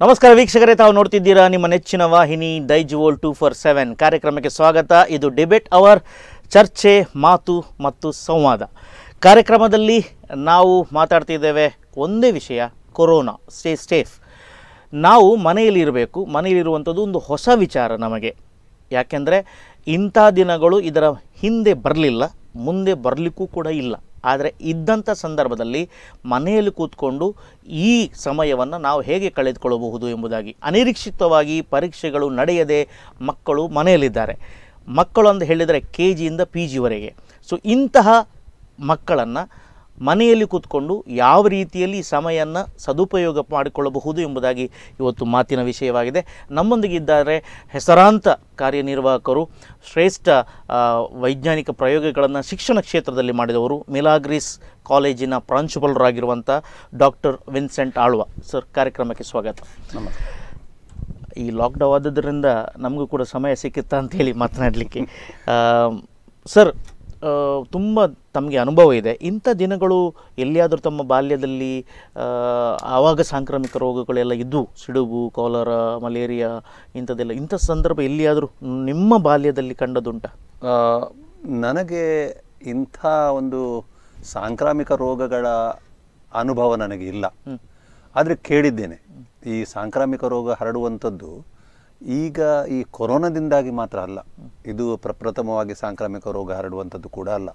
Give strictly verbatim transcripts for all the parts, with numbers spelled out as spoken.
ನಮಸ್ಕಾರ ವೀಕ್ಷಕರೇ, ತಾವು ನೋಡ್ತಿದ್ದೀರಾ ನಿಮ್ಮ ನೆಚ್ಚಿನ ವಾಹಿನಿ ಡೈಜಿವೋಲ್ಡ್ ಟೂ ಫೋರ್ ಸೆವೆನ್ ಕಾರ್ಯಕ್ರಮಕ್ಕೆ ಸ್ವಾಗತ. ಇದು ಡಿಬೇಟ್ ಅವರ್, ಚರ್ಚೆ, ಮಾತು ಮತ್ತು ಸಂವಾದ. ಕಾರ್ಯಕ್ರಮದಲ್ಲಿ ನಾವು ಮಾತಾಡ್ತಿದ್ದೇವೆ ಒಂದೇ ವಿಷಯ, ಕೊರೋನಾ. Stay safe. ನಾವು ಮನೆಯಲ್ಲಿರಬೇಕು. ಮನೆಯಲ್ಲಿರುವಂಥದ್ದು ಒಂದು ಹೊಸ ವಿಚಾರ ನಮಗೆ. ಯಾಕೆಂದರೆ ಇಂಥ ದಿನಗಳು ಇದರ ಹಿಂದೆ ಬರಲಿಲ್ಲ, ಮುಂದೆ ಬರಲಿಕ್ಕೂ ಕೂಡ ಇಲ್ಲ. ಆದರೆ ಇದ್ದಂಥ ಸಂದರ್ಭದಲ್ಲಿ ಮನೆಯಲ್ಲಿ ಕೂತ್ಕೊಂಡು ಈ ಸಮಯವನ್ನು ನಾವು ಹೇಗೆ ಕಳೆದುಕೊಳ್ಳಬಹುದು ಎಂಬುದಾಗಿ, ಅನಿರೀಕ್ಷಿತವಾಗಿ ಪರೀಕ್ಷೆಗಳು ನಡೆಯದೆ ಮಕ್ಕಳು ಮನೆಯಲ್ಲಿದ್ದಾರೆ. ಮಕ್ಕಳು ಅಂತ ಹೇಳಿದರೆ ಕೆ ಜಿಯಿಂದ ಪಿ ಜಿವರೆಗೆ. ಸೊ ಇಂತಹ ಮಕ್ಕಳನ್ನು ಮನೆಯಲ್ಲಿ ಕೂತ್ಕೊಂಡು ಯಾವ ರೀತಿಯಲ್ಲಿ ಸಮಯವನ್ನು ಸದುಪಯೋಗ ಮಾಡಿಕೊಳ್ಳಬಹುದು ಎಂಬುದಾಗಿ ಇವತ್ತು ಮಾತಿನ ವಿಷಯವಾಗಿದೆ. ನಮ್ಮೊಂದಿಗಿದ್ದಾರೆ ಹೆಸರಾಂತ ಕಾರ್ಯನಿರ್ವಾಹಕರು, ಶ್ರೇಷ್ಠ ವೈಜ್ಞಾನಿಕ ಪ್ರಯೋಗಗಳನ್ನು ಶಿಕ್ಷಣ ಕ್ಷೇತ್ರದಲ್ಲಿ ಮಾಡಿದವರು, ಮಿಲಾಗ್ರಿಸ್ ಕಾಲೇಜಿನ ಪ್ರಾಂಶುಪಾಲರಾಗಿರುವಂಥ ಡಾಕ್ಟರ್ ವಿನ್ಸೆಂಟ್ ಆಳ್ವಾ ಸರ್. ಕಾರ್ಯಕ್ರಮಕ್ಕೆ ಸ್ವಾಗತ. ನಮಸ್ತೆ. ಈ ಲಾಕ್ಡೌನ್ ಆದದ್ರಿಂದ ನಮಗೂ ಕೂಡ ಸಮಯ ಸಿಕ್ಕುತ್ತಾ ಅಂತೇಳಿ ಮಾತನಾಡಲಿಕ್ಕೆ. ಸರ್, ತುಂಬ ತಮಗೆ ಅನುಭವ ಇದೆ. ಇಂಥ ದಿನಗಳು ಎಲ್ಲಿಯಾದರೂ ತಮ್ಮ ಬಾಲ್ಯದಲ್ಲಿ ಆವಾಗ ಸಾಂಕ್ರಾಮಿಕ ರೋಗಗಳೆಲ್ಲ ಇದ್ದವು, ಸಿಡುಬು, ಕಾಲರಾ, ಮಲೇರಿಯಾ ಇಂಥದ್ದೆಲ್ಲ. ಇಂಥ ಸಂದರ್ಭ ಎಲ್ಲಿಯಾದರೂ ನಿಮ್ಮ ಬಾಲ್ಯದಲ್ಲಿ ಕಂಡದುಂಟ? ನನಗೆ ಇಂಥ ಒಂದು ಸಾಂಕ್ರಾಮಿಕ ರೋಗಗಳ ಅನುಭವ ನನಗೆ ಇಲ್ಲ, ಆದರೆ ಕೇಳಿದ್ದೇನೆ. ಈ ಸಾಂಕ್ರಾಮಿಕ ರೋಗ ಹರಡುವಂಥದ್ದು ಈಗ ಈ ಕೊರೋನಾದಿಂದಾಗಿ ಮಾತ್ರ ಅಲ್ಲ, ಇದು ಪ್ರಪ್ರಥಮವಾಗಿ ಸಾಂಕ್ರಾಮಿಕ ರೋಗ ಹರಡುವಂಥದ್ದು ಕೂಡ ಅಲ್ಲ.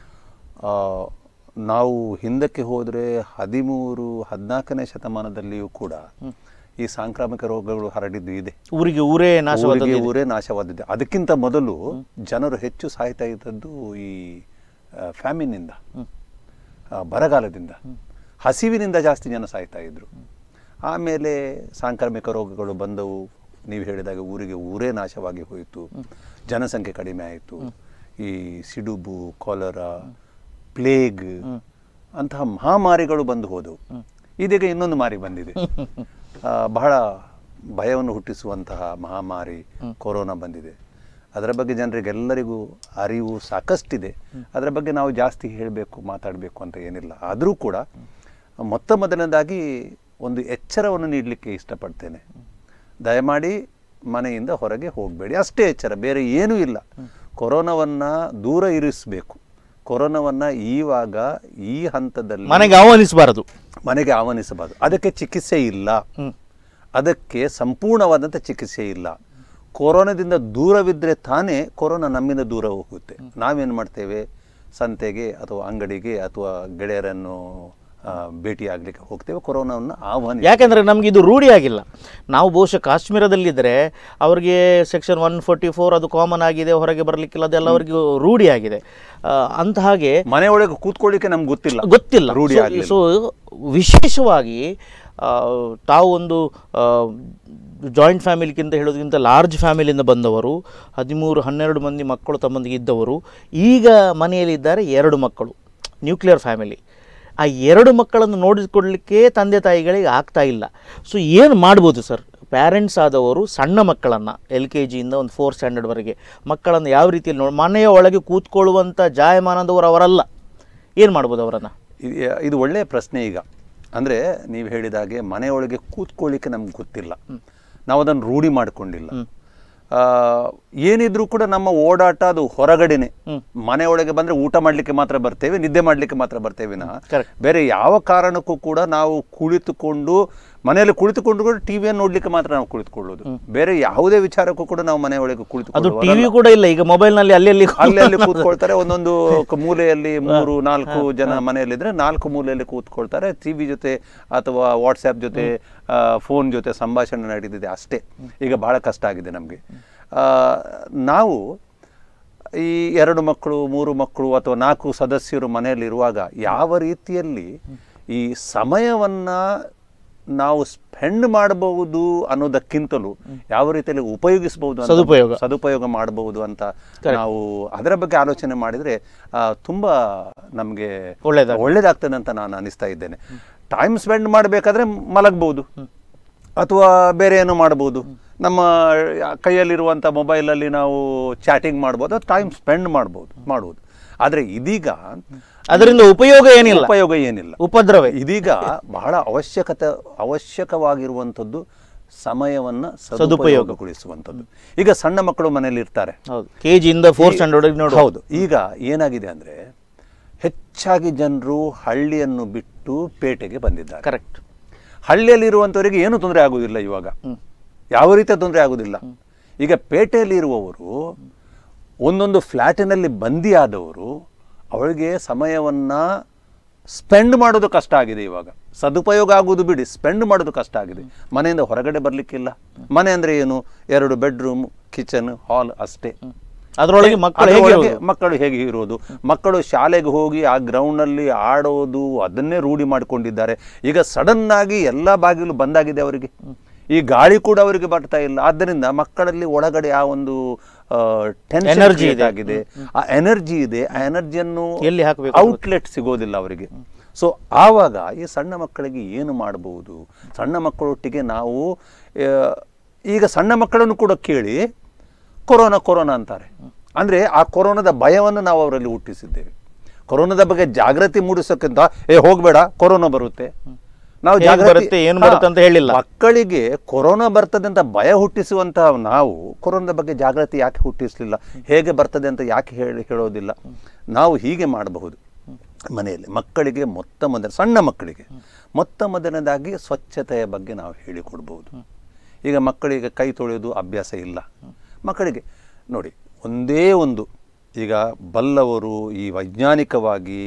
ನಾವು ಹಿಂದಕ್ಕೆ ಹೋದರೆ ಹದಿಮೂರು ಹದಿನಾಲ್ಕನೇ ಶತಮಾನದಲ್ಲಿಯೂ ಕೂಡ ಈ ಸಾಂಕ್ರಾಮಿಕ ರೋಗಗಳು ಹರಡಿದ್ದು ಇದೆ. ಊರಿಗೆ ಊರೇ ನಾಶವಾದ ಊರೇ ನಾಶವಾದಿದೆ. ಅದಕ್ಕಿಂತ ಮೊದಲು ಜನರು ಹೆಚ್ಚು ಸಾಯ್ತಾ ಇದ್ದದ್ದು ಈ ಫ್ಯಾಮಿನಿಂದ, ಬರಗಾಲದಿಂದ, ಹಸಿವಿನಿಂದ ಜಾಸ್ತಿ ಜನ ಸಾಯ್ತಾ ಇದ್ರು. ಆಮೇಲೆ ಸಾಂಕ್ರಾಮಿಕ ರೋಗಗಳು ಬಂದವು. ನೀವು ಹೇಳಿದಾಗ ಊರಿಗೆ ಊರೇ ನಾಶವಾಗಿ ಹೋಯಿತು, ಜನಸಂಖ್ಯೆ ಕಡಿಮೆ ಆಯಿತು. ಈ ಸಿಡುಬು, ಕಾಲರಾ, ಪ್ಲೇಗ್ ಅಂತಹ ಮಹಾಮಾರಿಗಳು ಬಂದು ಹೋದವು. ಇದೀಗ ಇನ್ನೊಂದು ಮಾರಿ ಬಂದಿದೆ, ಬಹಳ ಭಯವನ್ನು ಹುಟ್ಟಿಸುವಂತಹ ಮಹಾಮಾರಿ ಕೊರೋನಾ ಬಂದಿದೆ. ಅದರ ಬಗ್ಗೆ ಜನರಿಗೆಲ್ಲರಿಗೂ ಅರಿವು ಸಾಕಷ್ಟಿದೆ. ಅದರ ಬಗ್ಗೆ ನಾವು ಜಾಸ್ತಿ ಹೇಳಬೇಕು, ಮಾತಾಡಬೇಕು ಅಂತ ಏನಿಲ್ಲ. ಆದರೂ ಕೂಡ ಮೊತ್ತ ಮೊದಲನೇದಾಗಿ ಒಂದು ಎಚ್ಚರವನ್ನು ನೀಡಲಿಕ್ಕೆ ಇಷ್ಟಪಡ್ತೇನೆ. ದಯಮಾಡಿ ಮನೆಯಿಂದ ಹೊರಗೆ ಹೋಗಬೇಡಿ, ಅಷ್ಟೇ ಎಚ್ಚರ, ಬೇರೆ ಏನೂ ಇಲ್ಲ. ಕೊರೋನಾವನ್ನು ದೂರ ಇರಿಸಬೇಕು. ಕೊರೋನಾವನ್ನು ಈವಾಗ ಈ ಹಂತದಲ್ಲಿ ಮನೆಗೆ ಆಹ್ವಾನಿಸಬಾರದು ಮನೆಗೆ ಆಹ್ವಾನಿಸಬಾರದು ಅದಕ್ಕೆ ಚಿಕಿತ್ಸೆ ಇಲ್ಲ, ಅದಕ್ಕೆ ಸಂಪೂರ್ಣವಾದಂಥ ಚಿಕಿತ್ಸೆ ಇಲ್ಲ. ಕೊರೋನಾದಿಂದ ದೂರವಿದ್ದರೆ ತಾನೇ ಕೊರೋನಾ ನಮ್ಮಿಂದ ದೂರ ಹೋಗುತ್ತೆ. ನಾವೇನು ಮಾಡ್ತೇವೆ, ಸಂತೆಗೆ ಅಥವಾ ಅಂಗಡಿಗೆ ಅಥವಾ ಗೆಳೆಯರನ್ನು ಭೇಟಿ ಆಗಲಿಕ್ಕೆ ಹೋಗ್ತೇವೆ, ಕೊರೋನಾವನ್ನು ಆಹ್ವಾನ. ಯಾಕೆಂದರೆ ನಮಗೆ ಇದು ರೂಢಿ ಆಗಿಲ್ಲ. ನಾವು ಬಹುಶಃ ಕಾಶ್ಮೀರದಲ್ಲಿದ್ದರೆ ಅವ್ರಿಗೆ ಸೆಕ್ಷನ್ ಒನ್ ಫೋರ್ಟಿ ಫೋರ್ ಅದು ಕಾಮನ್ ಆಗಿದೆ, ಹೊರಗೆ ಬರಲಿಕ್ಕಿಲ್ಲ, ಅದೆಲ್ಲ ಅವರಿಗೆ ರೂಢಿ ಆಗಿದೆ. ಅಂತ ಹಾಗೆ ಮನೆಯೊಳಗೆ ಕೂತ್ಕೊಳ್ಳಿಕ್ಕೆ ನಮ್ಗೆ ಗೊತ್ತಿಲ್ಲ ಗೊತ್ತಿಲ್ಲ ರೂಢಿ ಆಗಿ. ಸೊ ವಿಶೇಷವಾಗಿ ತಾವು ಒಂದು ಜಾಯಿಂಟ್ ಫ್ಯಾಮಿಲಿಗಿಂತ ಹೇಳೋದಕ್ಕಿಂತ ಲಾರ್ಜ್ ಫ್ಯಾಮಿಲಿಯಿಂದ ಬಂದವರು, ಹದಿಮೂರು ಹನ್ನೆರಡು ಮಂದಿ ಮಕ್ಕಳು ತಮ್ಮೊಂದಿಗೆ ಇದ್ದವರು. ಈಗ ಮನೆಯಲ್ಲಿದ್ದಾರೆ ಎರಡು ಮಕ್ಕಳು, ನ್ಯೂಕ್ಲಿಯರ್ ಫ್ಯಾಮಿಲಿ. ಆ ಎರಡು ಮಕ್ಕಳನ್ನು ನೋಡಿಕೊಳ್ಳಲಿಕ್ಕೆ ತಂದೆ ತಾಯಿಗಳಿಗೆ ಆಗ್ತಾ ಇಲ್ಲ. ಸೊ ಏನು ಮಾಡ್ಬೋದು ಸರ್? ಪ್ಯಾರೆಂಟ್ಸ್ ಆದವರು ಸಣ್ಣ ಮಕ್ಕಳನ್ನು ಎಲ್ ಕೆ ಜಿಯಿಂದ ಒಂದು ಫೋರ್ ಸ್ಟ್ಯಾಂಡರ್ಡ್ವರೆಗೆ ಮಕ್ಕಳನ್ನು ಯಾವ ರೀತಿಯಲ್ಲಿ ನೋಡಿ, ಮನೆಯ ಒಳಗೆ ಕೂತ್ಕೊಳ್ಳುವಂಥ ಜಾಯಮಾನದವರು ಅವರಲ್ಲ, ಏನು ಮಾಡ್ಬೋದು ಅವರನ್ನು? ಇದು ಒಳ್ಳೆಯ ಪ್ರಶ್ನೆ. ಈಗ ಅಂದರೆ ನೀವು ಹೇಳಿದಾಗೆ ಮನೆಯೊಳಗೆ ಕೂತ್ಕೊಳ್ಳಿಕ್ಕೆ ನಮ್ಗೆ ಗೊತ್ತಿಲ್ಲ, ನಾವು ಅದನ್ನು ರೂಢಿ ಮಾಡಿಕೊಂಡಿಲ್ಲ. ಏನಿದ್ರು ಕೂಡ ನಮ್ಮ ಓಡಾಟ ಅದು ಹೊರಗಡೆನೆ. ಮನೆಯೊಳಗೆ ಬಂದ್ರೆ ಊಟ ಮಾಡ್ಲಿಕ್ಕೆ ಮಾತ್ರ ಬರ್ತೇವೆ, ನಿದ್ದೆ ಮಾಡ್ಲಿಕ್ಕೆ ಮಾತ್ರ ಬರ್ತೇವೆ ವಿನಃ ಬೇರೆ ಯಾವ ಕಾರಣಕ್ಕೂ ಕೂಡ ನಾವು ಕುಳಿತುಕೊಂಡು ಮನೆಯಲ್ಲಿ ಕುಳಿತುಕೊಂಡು ಕೂಡ ಟಿವಿಯನ್ನು ನೋಡ್ಲಿಕ್ಕೆ ಮಾತ್ರ ನಾವು ಕುಳಿತುಕೊಳ್ಳೋದು. ಬೇರೆ ಯಾವುದೇ ವಿಚಾರಕ್ಕೂ ಕೂಡ ನಾವು ಮನೆಯೊಳಗೆ ಕುಳಿತುಕೊಳ್ಳೋದು. ಟಿವಿ ಕೂಡ ಇಲ್ಲ ಈಗ, ಮೊಬೈಲ್ ನಲ್ಲಿ ಅಲ್ಲಿ ಅಲ್ಲಿ ಅಲ್ಲಿ ಕೂತ್ಕೊಳ್ತಾರೆ. ಒಂದೊಂದು ಮೂಲೆಯಲ್ಲಿ ಮೂರು ನಾಲ್ಕು ಜನ ಮನೆಯಲ್ಲಿದ್ರೆ ನಾಲ್ಕು ಮೂಲೆಯಲ್ಲಿ ಕೂತ್ಕೊಳ್ತಾರೆ, ಟಿವಿ ಜೊತೆ ಅಥವಾ ವಾಟ್ಸ್ಆ್ಯಪ್ ಜೊತೆ ಫೋನ್ ಜೊತೆ ಸಂಭಾಷಣೆ ನಡೀತಿದೆ ಅಷ್ಟೇ. ಈಗ ಬಹಳ ಕಷ್ಟ ಆಗಿದೆ ನಮಗೆ. ನಾವು ಈ ಎರಡು ಮಕ್ಕಳು, ಮೂರು ಮಕ್ಕಳು ಅಥವಾ ನಾಲ್ಕು ಸದಸ್ಯರು ಮನೆಯಲ್ಲಿರುವಾಗ ಯಾವ ರೀತಿಯಲ್ಲಿ ಈ ಸಮಯವನ್ನ ನಾವು ಸ್ಪೆಂಡ್ ಮಾಡಬಹುದು ಅನ್ನೋದಕ್ಕಿಂತಲೂ ಯಾವ ರೀತಿಯಲ್ಲಿ ಉಪಯೋಗಿಸಬಹುದು, ಸದುಪಯೋಗ ಸದುಪಯೋಗ ಮಾಡಬಹುದು ಅಂತ ನಾವು ಅದರ ಬಗ್ಗೆ ಆಲೋಚನೆ ಮಾಡಿದರೆ ತುಂಬಾ ನಮಗೆ ಒಳ್ಳೇದಾಗ್ತದೆ ಅಂತ ನಾನು ಅನಿಸ್ತಾ ಇದ್ದೇನೆ. ಟೈಮ್ ಸ್ಪೆಂಡ್ ಮಾಡಬೇಕಾದ್ರೆ ಮಲಗಬಹುದು ಅಥವಾ ಬೇರೆ ಏನೋ ಮಾಡಬಹುದು. ನಮ್ಮ ಕೈಯಲ್ಲಿರುವಂಥ ಮೊಬೈಲಲ್ಲಿ ನಾವು ಚಾಟಿಂಗ್ ಮಾಡ್ಬೋದು, ಟೈಮ್ ಸ್ಪೆಂಡ್ ಮಾಡ್ಬೋದು ಮಾಡುವುದು. ಆದರೆ ಇದೀಗ ಅದರಿಂದ ಉಪಯೋಗ ಏನಿಲ್ಲ, ಉಪಯೋಗ ಏನಿಲ್ಲ, ಉಪದ್ರವ. ಇದೀಗ ಬಹಳ ಅವಶ್ಯಕತೆ ಅವಶ್ಯಕವಾಗಿರುವಂಥದ್ದು ಸಮಯವನ್ನ ಸದುಪಯೋಗಗೊಳಿಸುವಂಥದ್ದು. ಈಗ ಸಣ್ಣ ಮಕ್ಕಳು ಮನೆಯಲ್ಲಿ ಇರ್ತಾರೆ, ಕೆಜಿಯಿಂದ ಫೋರ್ ಸ್ಟ್ಯಾಂಡರ್ಡ್. ಹೌದು. ಈಗ ಏನಾಗಿದೆ ಅಂದ್ರೆ ಹೆಚ್ಚಾಗಿ ಜನರು ಹಳ್ಳಿಯನ್ನು ಬಿಟ್ಟು ಪೇಟೆಗೆ ಬಂದಿದ್ದಾರೆ. ಕರೆಕ್ಟ್. ಹಳ್ಳಿಯಲ್ಲಿರುವಂಥವರಿಗೆ ಏನು ತೊಂದರೆ ಆಗುವುದಿಲ್ಲ, ಇವಾಗ ಯಾವ ರೀತಿಯ ತೊಂದರೆ ಆಗುವುದಿಲ್ಲ. ಈಗ ಪೇಟೆಯಲ್ಲಿ ಇರುವವರು ಒಂದೊಂದು ಫ್ಲ್ಯಾಟಿನಲ್ಲಿ ಬಂದಿಯಾದವರು ಅವಳಿಗೆ ಸಮಯವನ್ನ ಸ್ಪೆಂಡ್ ಮಾಡೋದು ಕಷ್ಟ ಆಗಿದೆ. ಇವಾಗ ಸದುಪಯೋಗ ಆಗುವುದು ಬಿಡಿ, ಸ್ಪೆಂಡ್ ಮಾಡೋದು ಕಷ್ಟ ಆಗಿದೆ. ಮನೆಯಿಂದ ಹೊರಗಡೆ ಬರ್ಲಿಕ್ಕಿಲ್ಲ. ಮನೆ ಅಂದ್ರೆ ಏನು, ಎರಡು ಬೆಡ್ರೂಮ್, ಕಿಚನ್, ಹಾಲ್ ಅಷ್ಟೇ. ಅದರೊಳಗೆ ಮಕ್ಕಳು ಹೇಗೆ ಇರೋದು, ಮಕ್ಕಳು ಶಾಲೆಗೆ ಹೋಗಿ ಆ ಗ್ರೌಂಡ್ ನಲ್ಲಿ ಆಡೋದು ಅದನ್ನೇ ರೂಢಿ ಮಾಡಿಕೊಂಡಿದ್ದಾರೆ. ಈಗ ಸಡನ್ ಆಗಿ ಎಲ್ಲಾ ಬಾಗಿಲು ಬಂದಾಗಿದೆ ಅವರಿಗೆ, ಈ ಗಾಳಿ ಕೂಡ ಅವರಿಗೆ ಬರ್ತಾ ಇಲ್ಲ. ಆದ್ದರಿಂದ ಮಕ್ಕಳಲ್ಲಿ ಒಳಗಡೆ ಆ ಒಂದು ಎನರ್ಜಿ ಆಗಿದೆ, ಆ ಎನರ್ಜಿ ಇದೆ, ಆ ಎನರ್ಜಿಯನ್ನು ಔಟ್ಲೆಟ್ ಸಿಗೋದಿಲ್ಲ ಅವರಿಗೆ. ಸೊ ಆವಾಗ ಈ ಸಣ್ಣ ಮಕ್ಕಳಿಗೆ ಏನು ಮಾಡಬಹುದು? ಸಣ್ಣ ಮಕ್ಕಳೊಟ್ಟಿಗೆ ನಾವು ಈಗ ಸಣ್ಣ ಮಕ್ಕಳನ್ನು ಕೂಡ ಕೇಳಿ ಕೊರೋನಾ ಕೊರೋನಾ ಅಂತಾರೆ. ಅಂದ್ರೆ ಆ ಕೊರೋನಾದ ಭಯವನ್ನು ನಾವು ಅವರಲ್ಲಿ ಹುಟ್ಟಿಸಿದ್ದೇವೆ. ಕೊರೋನಾದ ಬಗ್ಗೆ ಜಾಗೃತಿ ಮೂಡಿಸೋಕ್ಕಿಂತ ಏ ಹೋಗ್ಬೇಡ ಕೊರೋನಾ ಬರುತ್ತೆ, ನಾವು ಜಾಗೃತಿ ಏನು ಬರುತ್ತೆ ಅಂತ ಹೇಳಿಲ್ಲ. ಮಕ್ಕಳಿಗೆ ಕೊರೋನಾ ಬರ್ತದೆ ಅಂತ ಭಯ ಹುಟ್ಟಿಸುವಂತಹ ನಾವು ಕೊರೋನಾದ ಬಗ್ಗೆ ಜಾಗೃತಿ ಯಾಕೆ ಹುಟ್ಟಿಸಲಿಲ್ಲ? ಹೇಗೆ ಬರ್ತದೆ ಅಂತ ಯಾಕೆ ಹೇಳಿ ಹೇಳೋದಿಲ್ಲ? ನಾವು ಹೀಗೆ ಮಾಡಬಹುದು. ಮನೆಯಲ್ಲಿ ಮಕ್ಕಳಿಗೆ ಮೊತ್ತ ಮೊದಲ ಸಣ್ಣ ಮಕ್ಕಳಿಗೆ ಮೊತ್ತ ಮೊದಲನೇದಾಗಿ ಸ್ವಚ್ಛತೆಯ ಬಗ್ಗೆ ನಾವು ಹೇಳಿಕೊಡ್ಬೋದು. ಈಗ ಮಕ್ಕಳಿಗೆ ಕೈ ತೊಳೆಯೋದು ಅಭ್ಯಾಸ ಇಲ್ಲ. ಮಕ್ಕಳಿಗೆ ನೋಡಿ, ಒಂದೇ ಒಂದು ಈಗ ಬಲ್ಲವರು ಈ ವೈಜ್ಞಾನಿಕವಾಗಿ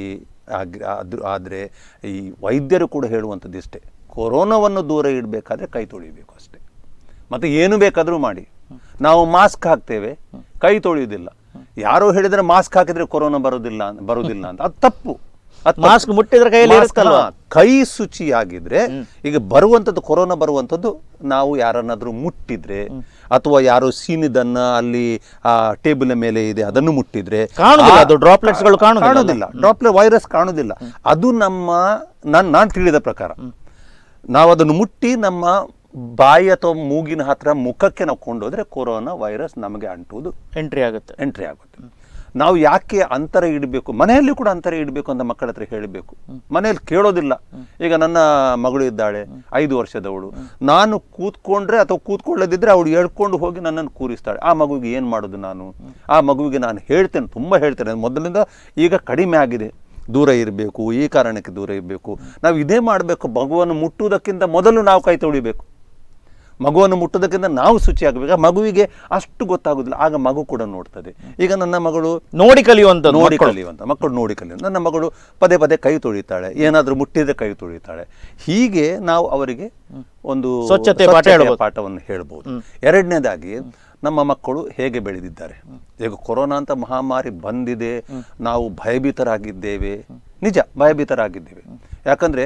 ಆದರೆ ಈ ವೈದ್ಯರು ಕೂಡ ಹೇಳುವಂಥದ್ದು ಇಷ್ಟೇ, ಕೊರೋನಾವನ್ನು ದೂರ ಇಡಬೇಕಾದ್ರೆ ಕೈ ತೊಳಿಬೇಕು ಅಷ್ಟೇ. ಮತ್ತು ಏನು ಬೇಕಾದರೂ ಮಾಡಿ. ನಾವು ಮಾಸ್ಕ್ ಹಾಕ್ತೇವೆ, ಕೈ ತೊಳೆಯುವುದಿಲ್ಲ. ಯಾರೋ ಹೇಳಿದ್ರೆ ಮಾಸ್ಕ್ ಹಾಕಿದ್ರೆ ಕೊರೋನಾ ಬರೋದಿಲ್ಲ ಬರೋದಿಲ್ಲ ಅಂತ, ಅದು ತಪ್ಪು. ಮಾಸ್ಕ್ ಮುಟ್ಟಿದ್ರೆ ಕೈಯಲ್ಲಿ ಇರುತ್ತಲ್ಲ. ಕೈ ಶುಚಿಯಾಗಿದ್ರೆ ಈಗ ಬರುವಂಥದ್ದು ಕೊರೋನಾ ಬರುವಂಥದ್ದು ನಾವು ಯಾರನ್ನಾದ್ರೂ ಮುಟ್ಟಿದ್ರೆ ಅಥವಾ ಯಾರು ಸೀನಿದನ್ನ ಅಲ್ಲಿ ಆ ಟೇಬಲ್ ಮೇಲೆ ಇದೆ ಅದನ್ನು ಮುಟ್ಟಿದ್ರೆ ಡ್ರಾಪ್ಲೆಟ್ಸ್ಗಳು ಕಾಣುವುದಿಲ್ಲ, ಡ್ರಾಪ್ಲೆಟ್ ವೈರಸ್ ಕಾಣುವುದಿಲ್ಲ. ಅದು ನಮ್ಮ ನಾನು ನಾನು ತಿಳಿದ ಪ್ರಕಾರ ನಾವು ಅದನ್ನು ಮುಟ್ಟಿ ನಮ್ಮ ಬಾಯಿ ಅಥವಾ ಮೂಗಿನ ಹತ್ರ ಮುಖಕ್ಕೆ ನಾವು ಕೊಂಡೋದ್ರೆ ಕೊರೋನಾ ವೈರಸ್ ನಮಗೆ ಅಂಟುವುದು ಎಂಟ್ರಿ ಆಗುತ್ತೆ ಎಂಟ್ರಿ ಆಗುತ್ತೆ ನಾವು ಯಾಕೆ ಅಂತರ ಇಡಬೇಕು? ಮನೆಯಲ್ಲಿ ಕೂಡ ಅಂತರ ಇಡಬೇಕು ಅಂತ ಮಕ್ಕಳ ಹತ್ರ ಹೇಳಬೇಕು. ಮನೆಯಲ್ಲಿ ಕೇಳೋದಿಲ್ಲ. ಈಗ ನನ್ನ ಮಗಳು ಇದ್ದಾಳೆ, ಐದು ವರ್ಷದವಳು. ನಾನು ಕೂತ್ಕೊಂಡ್ರೆ ಅಥವಾ ಕೂತ್ಕೊಳ್ಳದಿದ್ರೆ ಅವಳು ಹೇಳ್ಕೊಂಡು ಹೋಗಿ ನನ್ನನ್ನು ಕೂರಿಸ್ತಾಳೆ. ಆ ಮಗುವಿಗೆ ಏನು ಮಾಡೋದು ನಾನು? ಆ ಮಗುವಿಗೆ ನಾನು ಹೇಳ್ತೇನೆ, ತುಂಬ ಹೇಳ್ತೇನೆ. ಮೊದಲಿಂದ ಈಗ ಕಡಿಮೆ ಆಗಿದೆ, ದೂರ ಇರಬೇಕು, ಈ ಕಾರಣಕ್ಕೆ ದೂರ ಇರಬೇಕು. ನಾವು ಇದೇ ಮಾಡಬೇಕು. ಮಗುವನ್ನು ಮುಟ್ಟುವುದಕ್ಕಿಂತ ಮೊದಲು ನಾವು ಕೈ ತೊಳಿಬೇಕು. ಮಗುವನ್ನು ಮುಟ್ಟೋದಕ್ಕಿಂತ ನಾವು ಶುಚಿ ಆಗಬೇಕು. ಮಗುವಿಗೆ ಅಷ್ಟು ಗೊತ್ತಾಗುದಿಲ್ಲ, ಆಗ ಮಗು ಕೂಡ ನೋಡ್ತದೆ. ಈಗ ನನ್ನ ಮಗಳು ನೋಡಿ ಕಲಿಯುವಂತ ನೋಡಿ ಕಲಿಯುವಂತ ಮಕ್ಕಳು ನೋಡಿ ಕಲಿಯುವಂತ ನನ್ನ ಮಗಳು ಪದೇ ಪದೇ ಕೈ ತೊಳಿತಾಳೆ, ಏನಾದರೂ ಮುಟ್ಟಿದ್ರೆ ಕೈ ತೊಳಿತಾಳೆ. ಹೀಗೆ ನಾವು ಅವರಿಗೆ ಒಂದು ಸ್ವಚ್ಛತೆ ಪಾಠವನ್ನು ಹೇಳ್ಬೋದು. ಎರಡನೇದಾಗಿ ನಮ್ಮ ಮಕ್ಕಳು ಹೇಗೆ ಬೆಳೆದಿದ್ದಾರೆ. ಈಗ ಕೊರೋನಾ ಅಂತ ಮಹಾಮಾರಿ ಬಂದಿದೆ, ನಾವು ಭಯಭೀತರಾಗಿದ್ದೇವೆ, ನಿಜ ಭಯಭೀತರಾಗಿದ್ದೇವೆ. ಯಾಕಂದ್ರೆ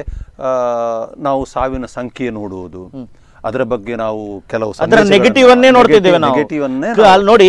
ನಾವು ಸಾವಿನ ಸಂಖ್ಯೆ ನೋಡುವುದು, ಅದರ ಬಗ್ಗೆ ನಾವು ಕೆಲವು ನೆಗೆಟಿವ್ ಅನ್ನೇ ನೋಡ್ತಿದ್ದೇವೆ. ನೋಡಿ,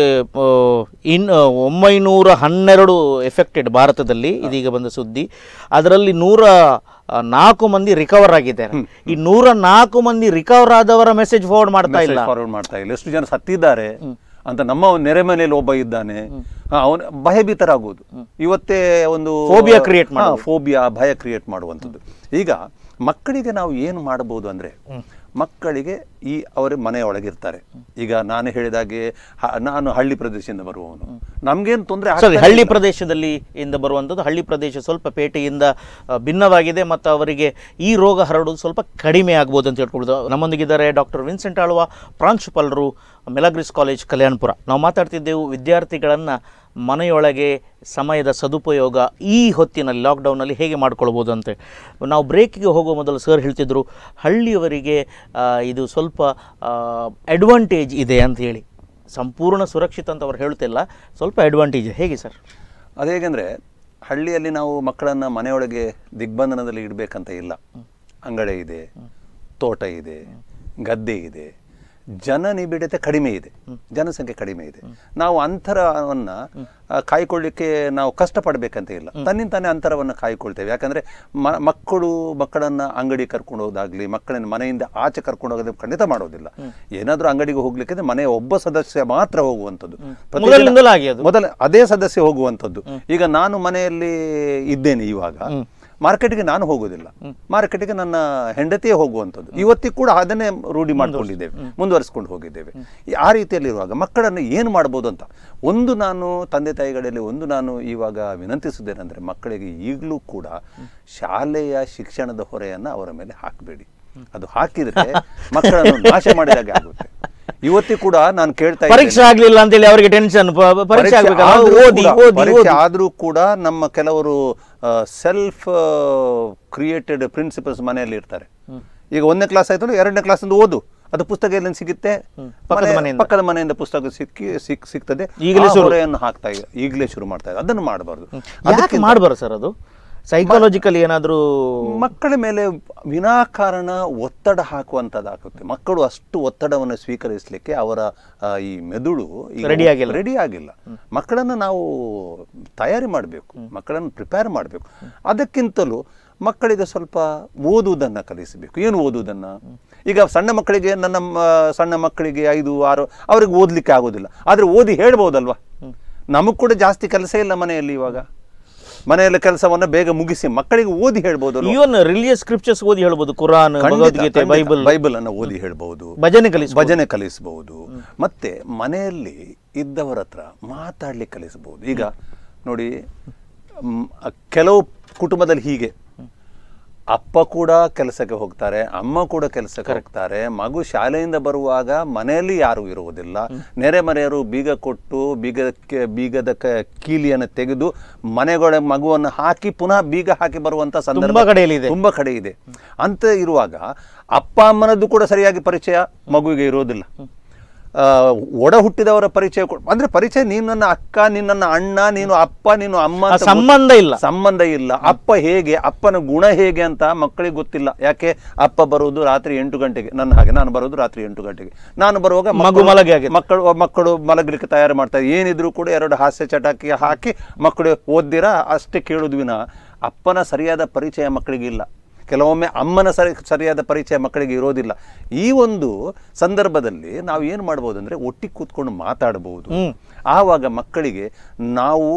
ಇನ್ ಒಂಬೈನೂರ ಹನ್ನೆರಡು ಎಫೆಕ್ಟೆಡ್ ಭಾರತದಲ್ಲಿ ಇದೀಗ ಬಂದ ಸುದ್ದಿ. ಅದರಲ್ಲಿ ನೂರ ನಾಲ್ಕು ಮಂದಿ ರಿಕವರ್ ಆಗಿದ್ದಾರೆ. ಈ ನೂರ ನಾಲ್ಕು ಮಂದಿ ರಿಕವರ್ ಆದವರ ಮೆಸೇಜ್ ಫಾರ್ವರ್ಡ್ ಮಾಡ್ತಾ ಇಲ್ಲ ಫಾರ್ವರ್ಡ್ ಮಾಡ್ತಾ ಇಲ್ಲ ಎಷ್ಟು ಜನ ಸತ್ತಿದ್ದಾರೆ ಅಂತ. ನಮ್ಮ ನೆರೆ ಮನೆಯಲ್ಲಿ ಒಬ್ಬ ಇದ್ದಾನೆ, ಅವನು ಭಯಭೀತರಾಗುವುದು. ಇವತ್ತೇ ಒಂದು ಫೋಬಿಯಾ ಕ್ರಿಯೇಟ್ ಮಾಡ ಫೋಬಿಯಾ ಭಯ ಕ್ರಿಯೇಟ್ ಮಾಡುವಂಥದ್ದು. ಈಗ ಮಕ್ಕಳಿಗೆ ನಾವು ಏನು ಮಾಡಬಹುದು ಅಂದ್ರೆ, ಮಕ್ಕಳಿಗೆ ಈ ಅವರ ಮನೆಯೊಳಗಿರ್ತಾರೆ. ಈಗ ನಾನು ಹೇಳಿದಾಗೆ ನಾನು ಹಳ್ಳಿ ಪ್ರದೇಶದಿಂದ ಬರುವವನು, ನಮ್ಗೇನು ತೊಂದರೆ ಆಗ್ತದೆ. ಹಳ್ಳಿ ಪ್ರದೇಶದಲ್ಲಿ ಇಂದ ಬರುವಂಥದ್ದು, ಹಳ್ಳಿ ಪ್ರದೇಶ ಸ್ವಲ್ಪ ಪೇಟೆಯಿಂದ ಭಿನ್ನವಾಗಿದೆ ಮತ್ತು ಅವರಿಗೆ ಈ ರೋಗ ಹರಡುವುದು ಸ್ವಲ್ಪ ಕಡಿಮೆ ಆಗ್ಬೋದು ಅಂತ ಹೇಳ್ಕೊಳ್ಬೋದು. ನಮ್ಮೊಂದಿಗಿದ್ದಾರೆ ಡಾಕ್ಟರ್ ವಿನ್ಸೆಂಟ್ ಆಳ್ವಾ, ಪ್ರಾಂಶುಪಾಲರು, ಮಿಲಾಗ್ರಿಸ್ ಕಾಲೇಜ್, ಕಲ್ಯಾಣಪುರ. ನಾವು ಮಾತಾಡ್ತಿದ್ದೆವು ವಿದ್ಯಾರ್ಥಿಗಳನ್ನು ಮನೆಯೊಳಗೆ ಸಮಯದ ಸದುಪಯೋಗ ಈ ಹೊತ್ತಿನಲ್ಲಿ ಲಾಕ್ಡೌನಲ್ಲಿ ಹೇಗೆ ಮಾಡ್ಕೊಳ್ಬೋದು ಅಂತ. ನಾವು ಬ್ರೇಕಿಗೆ ಹೋಗುವ ಮೊದಲು ಸರ್ ಹೇಳ್ತಿದ್ರು ಹಳ್ಳಿಯವರಿಗೆ ಇದು ಸ್ವಲ್ಪ ಅಡ್ವಾಂಟೇಜ್ ಇದೆ ಅಂತ ಹೇಳಿ. ಸಂಪೂರ್ಣ ಸುರಕ್ಷಿತ ಅಂತ ಅವ್ರು ಹೇಳ್ತಿಲ್ಲ, ಸ್ವಲ್ಪ ಅಡ್ವಾಂಟೇಜ್ ಹೇಗೆ ಸರ್? ಅದು ಹೇಗೆಂದರೆ, ಹಳ್ಳಿಯಲ್ಲಿ ನಾವು ಮಕ್ಕಳನ್ನು ಮನೆಯೊಳಗೆ ದಿಗ್ಬಂಧನದಲ್ಲಿ ಇಡಬೇಕಂತ ಇಲ್ಲ. ಅಂಗಡಿ ಇದೆ, ತೋಟ ಇದೆ, ಗದ್ದೆ ಇದೆ, ಜನ ನಿಬಿಡತೆ ಕಡಿಮೆ ಇದೆ, ಜನಸಂಖ್ಯೆ ಕಡಿಮೆ ಇದೆ. ನಾವು ಅಂತರವನ್ನ ಕಾಯ್ಕೊಳ್ಳಿಕ್ಕೆ ನಾವು ಕಷ್ಟಪಡಬೇಕಂತ ಇಲ್ಲ, ತನ್ನಿಂತಾನೆ ಅಂತರವನ್ನು ಕಾಯ್ಕೊಳ್ತೇವೆ. ಯಾಕಂದ್ರೆ ಮಕ್ಕಳು ಮಕ್ಕಳನ್ನ ಅಂಗಡಿ ಕರ್ಕೊಂಡು ಹೋದಾಗ್ಲಿ, ಮಕ್ಕಳನ್ನ ಮನೆಯಿಂದ ಆಚೆ ಕರ್ಕೊಂಡು ಹೋಗೋದು ಖಂಡಿತ ಮಾಡೋದಿಲ್ಲ. ಏನಾದ್ರೂ ಅಂಗಡಿಗೆ ಹೋಗ್ಲಿಕ್ಕೆ ಮನೆಯ ಒಬ್ಬ ಸದಸ್ಯ ಮಾತ್ರ ಹೋಗುವಂಥದ್ದು, ಮೊದಲ ಅದೇ ಸದಸ್ಯ ಹೋಗುವಂಥದ್ದು. ಈಗ ನಾನು ಮನೆಯಲ್ಲಿ ಇದ್ದೇನೆ, ಇವಾಗ ಮಾರ್ಕೆಟ್ಗೆ ನಾನು ಹೋಗೋದಿಲ್ಲ, ಮಾರ್ಕೆಟ್ಗೆ ನನ್ನ ಹೆಂಡತಿಯೇ ಹೋಗುವಂಥದ್ದು. ಇವತ್ತಿಗೂ ಕೂಡ ಅದನ್ನೇ ರೂಢಿ ಮಾಡ್ಕೊಂಡಿದ್ದೇವೆ, ಮುಂದುವರಿಸ್ಕೊಂಡು ಹೋಗಿದ್ದೇವೆ. ಆ ರೀತಿಯಲ್ಲಿರುವಾಗ ಮಕ್ಕಳನ್ನು ಏನು ಮಾಡ್ಬೋದು ಅಂತ ಒಂದು ನಾನು ತಂದೆ ತಾಯಿಗಳಲ್ಲಿ ಒಂದು ನಾನು ಇವಾಗ ವಿನಂತಿಸುವುದೇನೆಂದರೆ, ಮಕ್ಕಳಿಗೆ ಈಗಲೂ ಕೂಡ ಶಾಲೆಯ ಶಿಕ್ಷಣದ ಹೊರೆಯನ್ನು ಅವರ ಮೇಲೆ ಹಾಕಬೇಡಿ. ಅದು ಹಾಕಿದರೆ ಮಕ್ಕಳನ್ನು ನಾಶ ಮಾಡಿದಾಗೆ ಆಗುತ್ತೆ. ಇವತ್ತಿ ಕೂಡ ನಾನು ಕೇಳ್ತಾ ಪರೀಕ್ಷೆ ಆಗ್ಲಿಲ್ಲ ಅಂತೇಳಿ ಅವರಿಗೆ ಟೆನ್ಷನ್, ಪರೀಕ್ಷೆ ಆದ್ರೂ ಕೂಡ ನಮ್ಮ ಕೆಲವರು ಸೆಲ್ಫ್ ಕ್ರಿಯೇಟೆಡ್ ಪ್ರಿನ್ಸಿಪಲ್ಸ್ ಮನೆಯಲ್ಲಿ ಇರ್ತಾರೆ. ಈಗ ಒಂದನೇ ಕ್ಲಾಸ್ ಆಯ್ತು, ಎರಡನೇ ಕ್ಲಾಸ್ ಇಂದ ಓದು, ಅದು ಪುಸ್ತಕ ಎಲ್ಲಿ ಸಿಗುತ್ತೆ, ಪಕ್ಕದ ಮನೆಯಿಂದ ಪುಸ್ತಕ ಸಿಕ್ಕಿ ಸಿಕ್ ಸಿಗ್ತದೆ, ಈಗಲೇ ಹೊರೆಯನ್ನು ಹಾಕ್ತಾ ಇದೆ, ಈಗಲೇ ಶುರು ಮಾಡ್ತಾ ಇದೆ. ಅದನ್ನು ಮಾಡಬಾರ್ದು. ಅದಕ್ಕೆ ಮಾಡಬಾರ್ದು ಸರ್. ಅದು ಸೈಕಾಲಜಿಕಲಿ ಏನಾದರೂ ಮಕ್ಕಳ ಮೇಲೆ ವಿನಾಕಾರಣ ಒತ್ತಡ ಹಾಕುವಂಥದ್ದಾಗುತ್ತೆ. ಮಕ್ಕಳು ಅಷ್ಟು ಒತ್ತಡವನ್ನು ಸ್ವೀಕರಿಸಲಿಕ್ಕೆ ಅವರ ಈ ಮೆದುಳು ರೆಡಿ ಆಗಿಲ್ಲ ರೆಡಿ ಆಗಿಲ್ಲ ಮಕ್ಕಳನ್ನು ನಾವು ತಯಾರಿ ಮಾಡಬೇಕು, ಮಕ್ಕಳನ್ನು ಪ್ರಿಪೇರ್ ಮಾಡಬೇಕು. ಅದಕ್ಕಿಂತಲೂ ಮಕ್ಕಳಿಗೆ ಸ್ವಲ್ಪ ಓದುವುದನ್ನು ಕಲಿಸಬೇಕು. ಏನು ಓದುವುದನ್ನು? ಈಗ ಸಣ್ಣ ಮಕ್ಕಳಿಗೆ, ನನ್ನ ಸಣ್ಣ ಮಕ್ಕಳಿಗೆ ಐದು ಆರು, ಅವ್ರಿಗೆ ಓದಲಿಕ್ಕೆ ಆಗೋದಿಲ್ಲ, ಆದರೆ ಓದಿ ಹೇಳ್ಬೋದಲ್ವಾ? ನಮಗೆ ಕೂಡ ಜಾಸ್ತಿ ಕೆಲಸ ಇಲ್ಲ ಮನೆಯಲ್ಲಿ. ಇವಾಗ ಮನೆಯಲ್ಲಿ ಕೆಲಸವನ್ನ ಬೇಗ ಮುಗಿಸಿ ಮಕ್ಕಳಿಗೆ ಓದಿ ಹೇಳ್ಬೋದು. ಇವನ್ ರಿಲಿಜಿಯಸ್ ಸ್ಕ್ರಿಪ್ಚರ್ಸ್ ಓದಿ ಹೇಳ್ಬೋದು, ಕುರಾನ್, ಭಗವದ್ಗೀತೆ, ಬೈಬಲ್ ಬೈಬಲ್ ಅನ್ನು ಓದಿ ಹೇಳ್ಬಹುದು, ಭಜನೆ ಕಲಿಸ ಭಜನೆ ಕಲಿಸಬಹುದು. ಮತ್ತೆ ಮನೆಯಲ್ಲಿ ಇದ್ದವರ ಹತ್ರ ಮಾತಾಡ್ಲಿಕ್ಕೆ ಕಲಿಸಬಹುದು. ಈಗ ನೋಡಿ, ಕೆಲವು ಕುಟುಂಬದಲ್ಲಿ ಹೀಗೆ ಅಪ್ಪ ಕೂಡ ಕೆಲಸಕ್ಕೆ ಹೋಗ್ತಾರೆ, ಅಮ್ಮ ಕೂಡ ಕೆಲಸಕ್ಕೆ ಹೋಗ್ತಾರೆ. ಮಗು ಶಾಲೆಯಿಂದ ಬರುವಾಗ ಮನೆಯಲ್ಲಿ ಯಾರು ಇರುವುದಿಲ್ಲ. ನೆರೆಮರೆಯರು ಬೀಗ ಕೊಟ್ಟು ಬೀಗಕ್ಕೆ ಬೀಗದ ಕೀಲಿಯನ್ನು ತೆಗೆದು ಮನೆಗಳ ಮಗುವನ್ನು ಹಾಕಿ ಪುನಃ ಬೀಗ ಹಾಕಿ ಬರುವಂತ ಸಂದರ್ಭ ತುಂಬಾ ಕಡೆ ಇದೆ. ಅಂತ ಇರುವಾಗ ಅಪ್ಪ ಅಮ್ಮನದ್ದು ಕೂಡ ಸರಿಯಾಗಿ ಪರಿಚಯ ಮಗುವಿಗೆ ಇರೋದಿಲ್ಲ. ಒಡ ಹುಟ್ಟಿದವರ ಪರಿಚಯ ಅಂದ್ರೆ ಪರಿಚಯ, ನೀನು ನನ್ನ ಅಕ್ಕ, ನೀನು ನನ್ನ ಅಣ್ಣ, ನೀನು ಅಪ್ಪ, ನೀನು ಅಮ್ಮ, ಸಂಬಂಧ ಇಲ್ಲ ಸಂಬಂಧ ಇಲ್ಲ. ಅಪ್ಪ ಹೇಗೆ, ಅಪ್ಪನ ಗುಣ ಹೇಗೆ ಅಂತ ಮಕ್ಕಳಿಗೆ ಗೊತ್ತಿಲ್ಲ. ಯಾಕೆ? ಅಪ್ಪ ಬರುವುದು ರಾತ್ರಿ ಎಂಟು ಗಂಟೆಗೆ, ನನ್ನ ಹಾಗೆ ನಾನು ಬರೋದು ರಾತ್ರಿ ಎಂಟು ಗಂಟೆಗೆ. ನಾನು ಬರುವಾಗ ಮಗು ಮಲಗಿ ಮಕ್ಕಳು ಮಕ್ಕಳು ಮಲಗಲಿಕ್ಕೆ ತಯಾರು ಮಾಡ್ತಾರೆ. ಏನಿದ್ರು ಕೂಡ ಎರಡು ಹಾಸ್ಯ ಚಟಾಕಿ ಹಾಕಿ ಮಕ್ಕಳು ಓದ್ದಿರಾ ಅಷ್ಟೇ ಕೇಳುದು ವಿನ ಅಪ್ಪನ ಸರಿಯಾದ ಪರಿಚಯ ಮಕ್ಕಳಿಗಿಲ್ಲ. ಕೆಲವೊಮ್ಮೆ ಅಮ್ಮನ ಸರಿ ಸರಿಯಾದ ಪರಿಚಯ ಮಕ್ಕಳಿಗೆ ಇರೋದಿಲ್ಲ. ಈ ಒಂದು ಸಂದರ್ಭದಲ್ಲಿ ನಾವು ಏನು ಮಾಡ್ಬೋದು ಅಂದರೆ ಒಟ್ಟಿಗೆ ಕೂತ್ಕೊಂಡು ಮಾತಾಡಬಹುದು. ಆವಾಗ ಮಕ್ಕಳಿಗೆ ನಾವು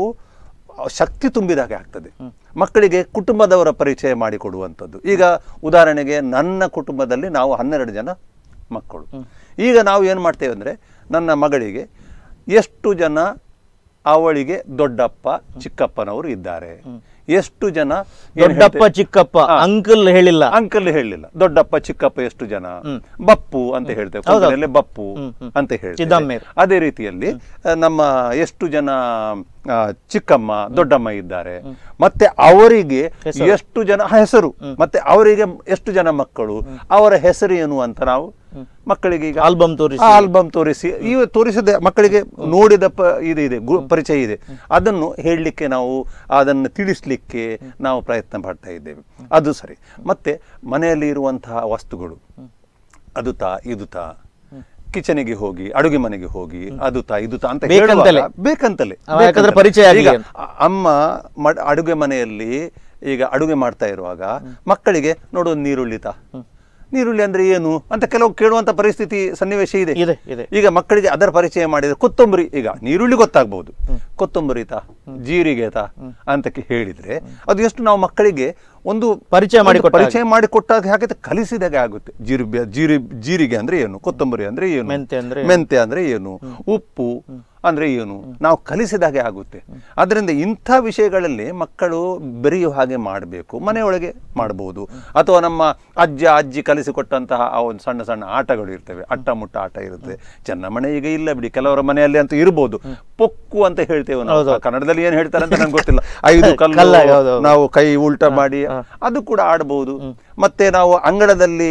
ಶಕ್ತಿ ತುಂಬಿದಾಗೆ ಆಗ್ತದೆ. ಮಕ್ಕಳಿಗೆ ಕುಟುಂಬದವರ ಪರಿಚಯ ಮಾಡಿಕೊಡುವಂಥದ್ದು. ಈಗ ಉದಾಹರಣೆಗೆ ನನ್ನ ಕುಟುಂಬದಲ್ಲಿ ನಾವು ಹನ್ನೆರಡು ಜನ ಮಕ್ಕಳು. ಈಗ ನಾವು ಏನು ಮಾಡ್ತೇವೆ ಅಂದರೆ, ನನ್ನ ಮಗಳಿಗೆ ಎಷ್ಟು ಜನ ಅವಳಿಗೆ ದೊಡ್ಡಪ್ಪ ಚಿಕ್ಕಪ್ಪನವರು ಇದ್ದಾರೆ, ಎಷ್ಟು ಜನ ದೊಡ್ಡಪ್ಪ ಚಿಕ್ಕಪ್ಪ, ಅಂಕಲ್ ಹೇಳಿಲ್ಲ ಅಂಕಲ್ ಹೇಳಿಲ್ಲ ದೊಡ್ಡಪ್ಪ ಚಿಕ್ಕಪ್ಪ ಎಷ್ಟು ಜನ, ಬಪ್ಪು ಅಂತ ಹೇಳ್ತೇವೆ, ಬಪ್ಪು ಅಂತ ಹೇಳ್ತೇವೆ. ಅದೇ ರೀತಿಯಲ್ಲಿ ನಮ್ಮ ಎಷ್ಟು ಜನ ಚಿಕ್ಕಮ್ಮ ದೊಡ್ಡಮ್ಮ ಇದ್ದಾರೆ, ಮತ್ತೆ ಅವರಿಗೆ ಎಷ್ಟು ಜನ ಹೆಸರು, ಮತ್ತೆ ಅವರಿಗೆ ಎಷ್ಟು ಜನ ಮಕ್ಕಳು, ಅವರ ಹೆಸರು ಏನು ಅಂತ ನಾವು ಮಕ್ಕಳಿಗೆ ಈಗ ಆಲ್ಬಮ್ ತೋರಿಸಿ ಆಲ್ಬಮ್ ತೋರಿಸಿ ಈ ತೋರಿಸದೆ ಮಕ್ಕಳಿಗೆ ನೋಡಿದ ಇದು ಇದೆ, ಪರಿಚಯ ಇದೆ, ಅದನ್ನು ಹೇಳಲಿಕ್ಕೆ ನಾವು ಅದನ್ನು ತಿಳಿಸ್ಲಿಕ್ಕೆ ನಾವು ಪ್ರಯತ್ನ ಪಡ್ತಾ ಇದ್ದೇವೆ. ಅದು ಸರಿ. ಮತ್ತೆ ಮನೆಯಲ್ಲಿ ಇರುವಂತಹ ವಸ್ತುಗಳು, ಅದು ತಾ ಇದು ತಾ, ಕಿಚನಿಗೆ ಹೋಗಿ ಅಡುಗೆ ಮನೆಗೆ ಹೋಗಿ ಅದು ತಾ ಇದು ತಾ ಅಂತ ಬೇಕಂತಲೇ ಪರಿಚಯ. ಈಗ ಅಮ್ಮ ಅಡುಗೆ ಮನೆಯಲ್ಲಿ ಈಗ ಅಡುಗೆ ಮಾಡ್ತಾ ಇರುವಾಗ ಮಕ್ಕಳಿಗೆ ನೋಡು ನೀರುಳ್ಳಿ ತಾ, ನೀರುಳ್ಳಿ ಅಂದ್ರೆ ಏನು ಅಂತ ಕೆಲವು ಕೇಳುವಂತ ಪರಿಸ್ಥಿತಿ ಸನ್ನಿವೇಶ ಇದೆ. ಈಗ ಮಕ್ಕಳಿಗೆ ಅದರ ಪರಿಚಯ ಮಾಡಿದ್ರೆ, ಕೊತ್ತಂಬರಿ, ಈಗ ನೀರುಳ್ಳಿ ಗೊತ್ತಾಗ್ಬಹುದು, ಕೊತ್ತಂಬರಿ ತಾ, ಜೀರಿಗೆ ತಾ ಅಂತ ಹೇಳಿದ್ರೆ ಅದು ಎಷ್ಟು ನಾವು ಮಕ್ಕಳಿಗೆ ಒಂದು ಪರಿಚಯ ಮಾಡಿ ಪರಿಚಯ ಮಾಡಿ ಕೊಟ್ಟಾಗ ಹಾಗೆ ಕಲಿಸಿದಾಗೆ ಆಗುತ್ತೆ. ಜೀರಿ ಜೀರಿ ಜೀರಿಗೆ ಅಂದ್ರೆ ಏನು, ಕೊತ್ತಂಬರಿ ಅಂದ್ರೆ ಏನು, ಮೆಂತೆ ಅಂದ್ರೆ ಏನು, ಉಪ್ಪು ಅಂದ್ರೆ ಏನು, ನಾವು ಕಲಿಸಿದಾಗೆ ಆಗುತ್ತೆ. ಅದರಿಂದ ಇಂಥ ವಿಷಯಗಳಲ್ಲಿ ಮಕ್ಕಳು ಬೆರೆಯುವ ಹಾಗೆ ಮಾಡಬೇಕು. ಮನೆಯೊಳಗೆ ಮಾಡಬಹುದು, ಅಥವಾ ನಮ್ಮ ಅಜ್ಜ ಅಜ್ಜಿ ಕಲಿಸಿಕೊಟ್ಟಂತಹ ಆ ಒಂದು ಸಣ್ಣ ಸಣ್ಣ ಆಟಗಳು ಇರ್ತವೆ, ಅಟ್ಟ ಮುಟ್ಟ ಆಟ ಇರುತ್ತೆ. ಚೆನ್ನ ಮನೆ ಈಗ ಇಲ್ಲ ಬಿಡಿ, ಕೆಲವರ ಮನೆಯಲ್ಲಿ ಅಂತೂ ಇರ್ಬೋದು. ಪೊಕ್ಕು ಅಂತ ಹೇಳ್ತೇವೆ ನಾವು, ಕನ್ನಡದಲ್ಲಿ ಏನ್ ಹೇಳ್ತಾರೆ ಅಂತ ನಂಗೆ ಗೊತ್ತಿಲ್ಲ. ಐದು ಕಲ್ಲು ನಾವು ಕೈ ಉಲ್ಟಾ ಮಾಡಿ ಅದು ಕೂಡ ಆಡಬಹುದು. ಮತ್ತೆ ನಾವು ಅಂಗಳದಲ್ಲಿ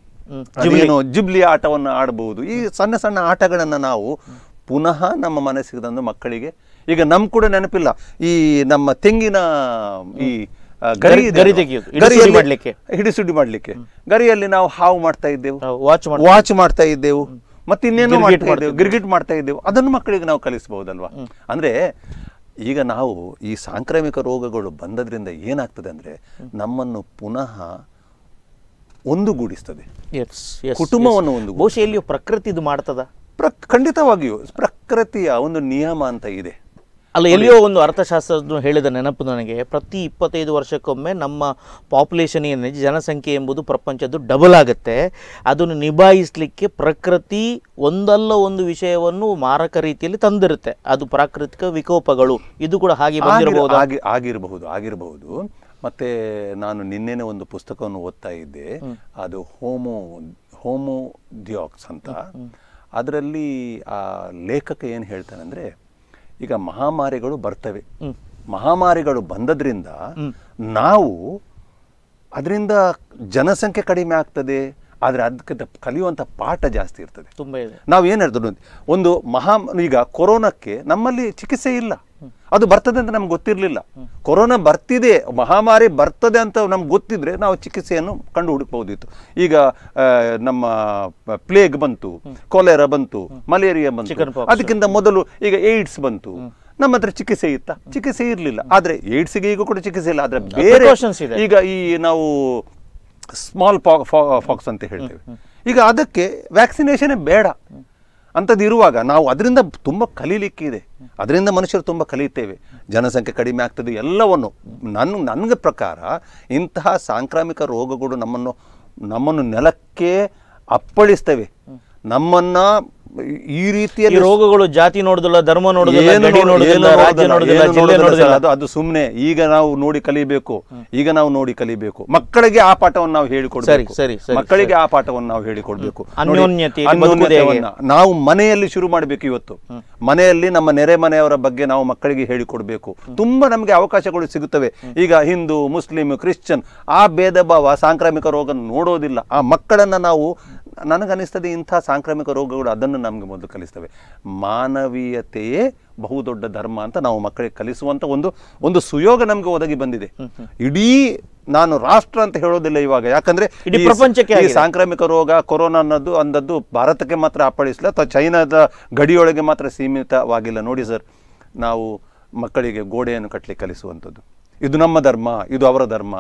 ಏನು ಜಿಬ್ಲಿ ಆಟವನ್ನು ಆಡಬಹುದು. ಈ ಸಣ್ಣ ಸಣ್ಣ ಆಟಗಳನ್ನ ನಾವು ಪುನಃ ನಮ್ಮ ಮನಸ್ಸಿಗೆ ತಂದು ಮಕ್ಕಳಿಗೆ, ಈಗ ನಮ್ ಕೂಡ ನೆನಪಿಲ್ಲ, ಈ ನಮ್ಮ ತೆಂಗಿನ ಈ ಗರಿ ಹಿಡಿಸುಡಿ ಮಾಡ್ಲಿಕ್ಕೆ ಗರಿಯಲ್ಲಿ ನಾವು ಹಾವು ಮಾಡ್ತಾ ಇದ್ದೆವು, ವಾಚ್ ಮಾಡ್ತಾ ಇದ್ದೆವು, ಮತ್ತೆ ಇನ್ನೇನು ಮಾಡ್ತಾ ಇದ್ದೆವು, ಗಿರ್ಗಿಟ್ ಮಾಡ್ತಾ ಇದ್ದೆವು. ಅದನ್ನು ಮಕ್ಕಳಿಗೆ ನಾವು ಕಲಿಸಬಹುದಲ್ವಾ? ಅಂದ್ರೆ ಈಗ ನಾವು ಈ ಸಾಂಕ್ರಾಮಿಕ ರೋಗಗಳು ಬಂದದ್ರಿಂದ ಏನಾಗ್ತದೆ ಅಂದ್ರೆ ನಮ್ಮನ್ನು ಪುನಃ ಒಂದುಗೂಡಿಸ್ತದೆ, ಕುಟುಂಬವನ್ನು ಒಂದು. ಬಹುಶಃ ಎಲ್ಲಿಯೂ ಪ್ರಕೃತಿ ಇದು ಮಾಡ್ತದ? ಪ್ರ ಖಂಡಿತವಾಗಿಯೂ ಪ್ರಕೃತಿಯ ಒಂದು ನಿಯಮ ಅಂತ ಇದೆ. ಅಲ್ಲ, ಎಲ್ಲಿಯೋ ಒಂದು ಅರ್ಥಶಾಸ್ತ್ರಜ್ಞ ಹೇಳಿದ ನೆನಪು ನನಗೆ, ಪ್ರತಿ ಇಪ್ಪತ್ತೈದು ವರ್ಷಕ್ಕೊಮ್ಮೆ ನಮ್ಮ ಪಾಪ್ಯುಲೇಷನ್ ಏನಿದೆ, ಜನಸಂಖ್ಯೆ ಎಂಬುದು ಪ್ರಪಂಚದ್ದು ಡಬಲ್ ಆಗುತ್ತೆ. ಅದನ್ನು ನಿಭಾಯಿಸಲಿಕ್ಕೆ ಪ್ರಕೃತಿ ಒಂದಲ್ಲ ಒಂದು ವಿಷಯವನ್ನು ಮಾರಕ ರೀತಿಯಲ್ಲಿ ತಂದಿರುತ್ತೆ. ಅದು ಪ್ರಾಕೃತಿಕ ವಿಕೋಪಗಳು. ಇದು ಕೂಡ ಹಾಗೆ ಬಂದಿರಬಹುದು. ಆಗಿರಬಹುದು ಆಗಿರಬಹುದು ಮತ್ತೆ ನಾನು ನಿನ್ನೆನೆ ಒಂದು ಪುಸ್ತಕವನ್ನು ಓದ್ತಾ ಇದ್ದೆ. ಅದು ಹೋಮೋ ಹೋಮೋ ಡಿಯಾಕ್ಸ್ ಅಂತ. ಅದರಲ್ಲಿ ಆ ಲೇಖಕ ಏನು ಹೇಳ್ತಾನೆ ಅಂದರೆ, ಈಗ ಮಹಾಮಾರಿಗಳು ಬರ್ತವೆ, ಮಹಾಮಾರಿಗಳು ಬಂದದ್ರಿಂದ ನಾವು ಅದರಿಂದ ಜನಸಂಖ್ಯೆ ಕಡಿಮೆ ಆಗ್ತದೆ, ಆದರೆ ಅದಕ್ಕೆ ಕಲಿಯುವಂಥ ಪಾಠ ಜಾಸ್ತಿ ಇರ್ತದೆ. ತುಂಬ ಇದೆ. ನಾವು ಏನು ಹೇಳ್ತದೆ, ಒಂದು ಮಹಾ ಈಗ ಕೊರೋನಾಕ್ಕೆ ನಮ್ಮಲ್ಲಿ ಚಿಕಿತ್ಸೆ ಇಲ್ಲ, ಅದು ಬರ್ತದೆ ಅಂತ ನಮ್ಗೆ ಗೊತ್ತಿರಲಿಲ್ಲ. ಕೊರೋನಾ ಬರ್ತಿದೆ, ಮಹಾಮಾರಿ ಬರ್ತದೆ ಅಂತ ನಮ್ಗೆ ಗೊತ್ತಿದ್ರೆ ನಾವು ಚಿಕಿತ್ಸೆಯನ್ನು ಕಂಡು ಹುಡುಕಬಹುದಿತ್ತು. ಈಗ ನಮ್ಮ ಪ್ಲೇಗ್ ಬಂತು, ಕೊಲೆರಾ ಬಂತು, ಮಲೇರಿಯಾ ಬಂತು, ಅದಕ್ಕಿಂತ ಮೊದಲು ಈಗ ಏಡ್ಸ್ ಬಂತು. ನಮ್ಮ ಹತ್ರ ಚಿಕಿತ್ಸೆ ಇತ್ತ? ಚಿಕಿತ್ಸೆ ಇರಲಿಲ್ಲ. ಆದರೆ ಏಡ್ಸ್ಗೆ ಈಗ ಕೂಡ ಚಿಕಿತ್ಸೆ ಇಲ್ಲ. ಆದರೆ ಬೇರೆ ಈಗ ಈ ನಾವು ಸ್ಮಾಲ್ ಫಾಕ್ಸ್ ಅಂತ ಹೇಳ್ತೇವೆ, ಈಗ ಅದಕ್ಕೆ ವ್ಯಾಕ್ಸಿನೇಷನ್ ಬೇಡ ಅಂಥದ್ದು ಇರುವಾಗ ನಾವು ಅದರಿಂದ ತುಂಬ ಕಲೀಲಿಕ್ಕಿದೆ. ಅದರಿಂದ ಮನುಷ್ಯರು ತುಂಬ ಕಲಿಯುತ್ತೇವೆ. ಜನಸಂಖ್ಯೆ ಕಡಿಮೆ ಆಗ್ತದೆ ಎಲ್ಲವನ್ನು. ನನ್ನ ನನಗೆ ಪ್ರಕಾರ ಇಂತಹ ಸಾಂಕ್ರಾಮಿಕ ರೋಗಗಳು ನಮ್ಮನ್ನು ನಮ್ಮನ್ನು ನೆಲಕ್ಕೆ ಅಪ್ಪಳಿಸ್ತವೆ. ನಮ್ಮನ್ನ ಈ ರೀತಿಯಲ್ಲಿ ರೋಗಗಳು ಜಾತಿ ನೋಡುದಿಲ್ಲ, ಧರ್ಮ ನೋಡುದಿಲ್ಲ, ರಾಜ್ಯ ನೋಡುದಿಲ್ಲ, ಜಿಲ್ಲೆ ನೋಡುದಿಲ್ಲ. ಅದು ಅದು ಸುಮ್ಮನೆ ಈಗ ನಾವು ನೋಡಿ ಕಲಿಬೇಕು. ಈಗ ನಾವು ನೋಡಿ ಕಲಿಬೇಕು. ಮಕ್ಕಳಿಗೆ ಆ ಪಾಠವನ್ನು ನಾವು ಹೇಳಿಕೊಡ್ಬೇಕು. ಮಕ್ಕಳಿಗೆ ಆ ಪಾಠವನ್ನು ನಾವು ಹೇಳಿಕೊಡ್ಬೇಕು. ಅನ್ಯೋನ್ಯತೆಯನ್ನ ನಾವು ಮನೆಯಲ್ಲಿ ಶುರು ಮಾಡಬೇಕು. ಇವತ್ತು ಮನೆಯಲ್ಲಿ ನಮ್ಮ ನೆರೆ ಮನೆಯವರ ಬಗ್ಗೆ ನಾವು ಮಕ್ಕಳಿಗೆ ಹೇಳಿಕೊಡ್ಬೇಕು. ತುಂಬಾ ನಮಗೆ ಅವಕಾಶಗಳು ಸಿಗುತ್ತವೆ. ಈಗ ಹಿಂದೂ, ಮುಸ್ಲಿಂ, ಕ್ರಿಶ್ಚಿಯನ್ ಆ ಭೇದ ಭಾವ ಸಾಂಕ್ರಾಮಿಕ ರೋಗ ನೋಡೋದಿಲ್ಲ. ಆ ಮಕ್ಕಳನ್ನ ನಾವು, ನನಗನ್ನಿಸ್ತದೆ ಇಂಥ ಸಾಂಕ್ರಾಮಿಕ ರೋಗಗಳು ಅದನ್ನು ನಮಗೆ ಮೊದಲು ಕಲಿಸ್ತವೆ. ಮಾನವೀಯತೆಯೇ ಬಹುದೊಡ್ಡ ಧರ್ಮ ಅಂತ ನಾವು ಮಕ್ಕಳಿಗೆ ಕಲಿಸುವಂತ ಒಂದು ಒಂದು ಸುಯೋಗ ನಮಗೆ ಒದಗಿ ಬಂದಿದೆ. ಇಡೀ ನಾನು ರಾಷ್ಟ್ರ ಅಂತ ಹೇಳೋದಿಲ್ಲ ಇವಾಗ, ಯಾಕಂದ್ರೆ ಇಡೀ ಪ್ರಪಂಚಕ್ಕೆ ಈ ಸಾಂಕ್ರಾಮಿಕ ರೋಗ ಕೊರೋನಾ ಅನ್ನೋದು ಅಂದದ್ದು ಭಾರತಕ್ಕೆ ಮಾತ್ರ ಅಪ್ಪಳಿಸಲ್ಲ ಅಥವಾ ಚೈನಾದ ಗಡಿಯೊಳಗೆ ಮಾತ್ರ ಸೀಮಿತವಾಗಿಲ್ಲ. ನೋಡಿ ಸರ್, ನಾವು ಮಕ್ಕಳಿಗೆ ಗೋಡೆಯನ್ನು ಕಟ್ಟಲಿಕ್ಕೆ ಕಲಿಸುವಂಥದ್ದು, ಇದು ನಮ್ಮ ಧರ್ಮ, ಇದು ಅವರ ಧರ್ಮ.